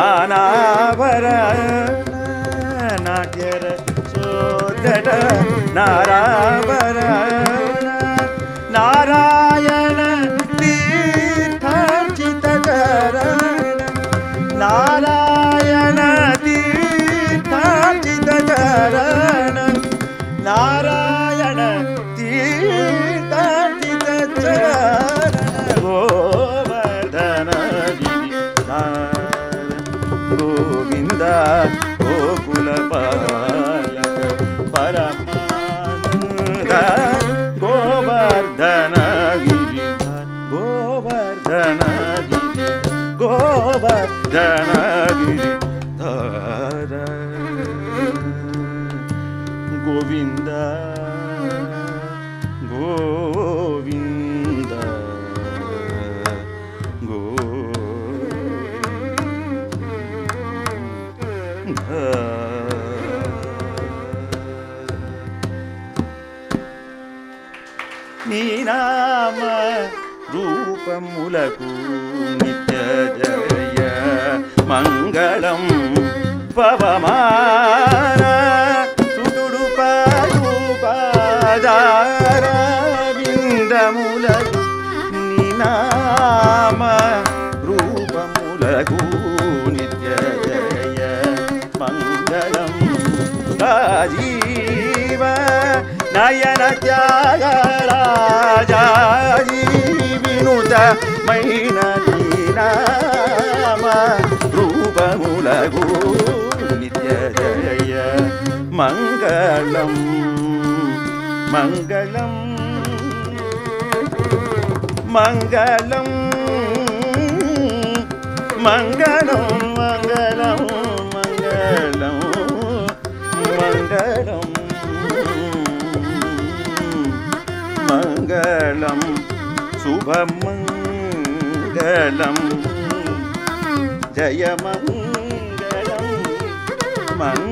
Nanavarana Natya Rasodghata Narayana Narayana తీర్థార్చిత చరణ నారాయణ తీర్థార్చిత చరణ నారాయణ తీర్థార్చిత చరణ గోవర్ధన గోవింద గోకుల పాలక పరమానంద గోవర్ధన గిరి గోవర్ధన గిరి గోవర్ధన గిరి ధర గోవింద గోవింద నీ నామ రూపములకు నిత్య జయ మంగళం పవమాన సుతుడు పాదార విందములకు నీ నామ రూపములకు నిత్య జయ మంగళం రాజీవ నయన త్యాగరాజీ వినుత మైన నామ రూపములగు నిత్య జయ మంగళం మంగళం మంగళం మంగళం మంగళం మంగళం మంగళం మంగళం శుభమంగళం జయమంగళం మంగళం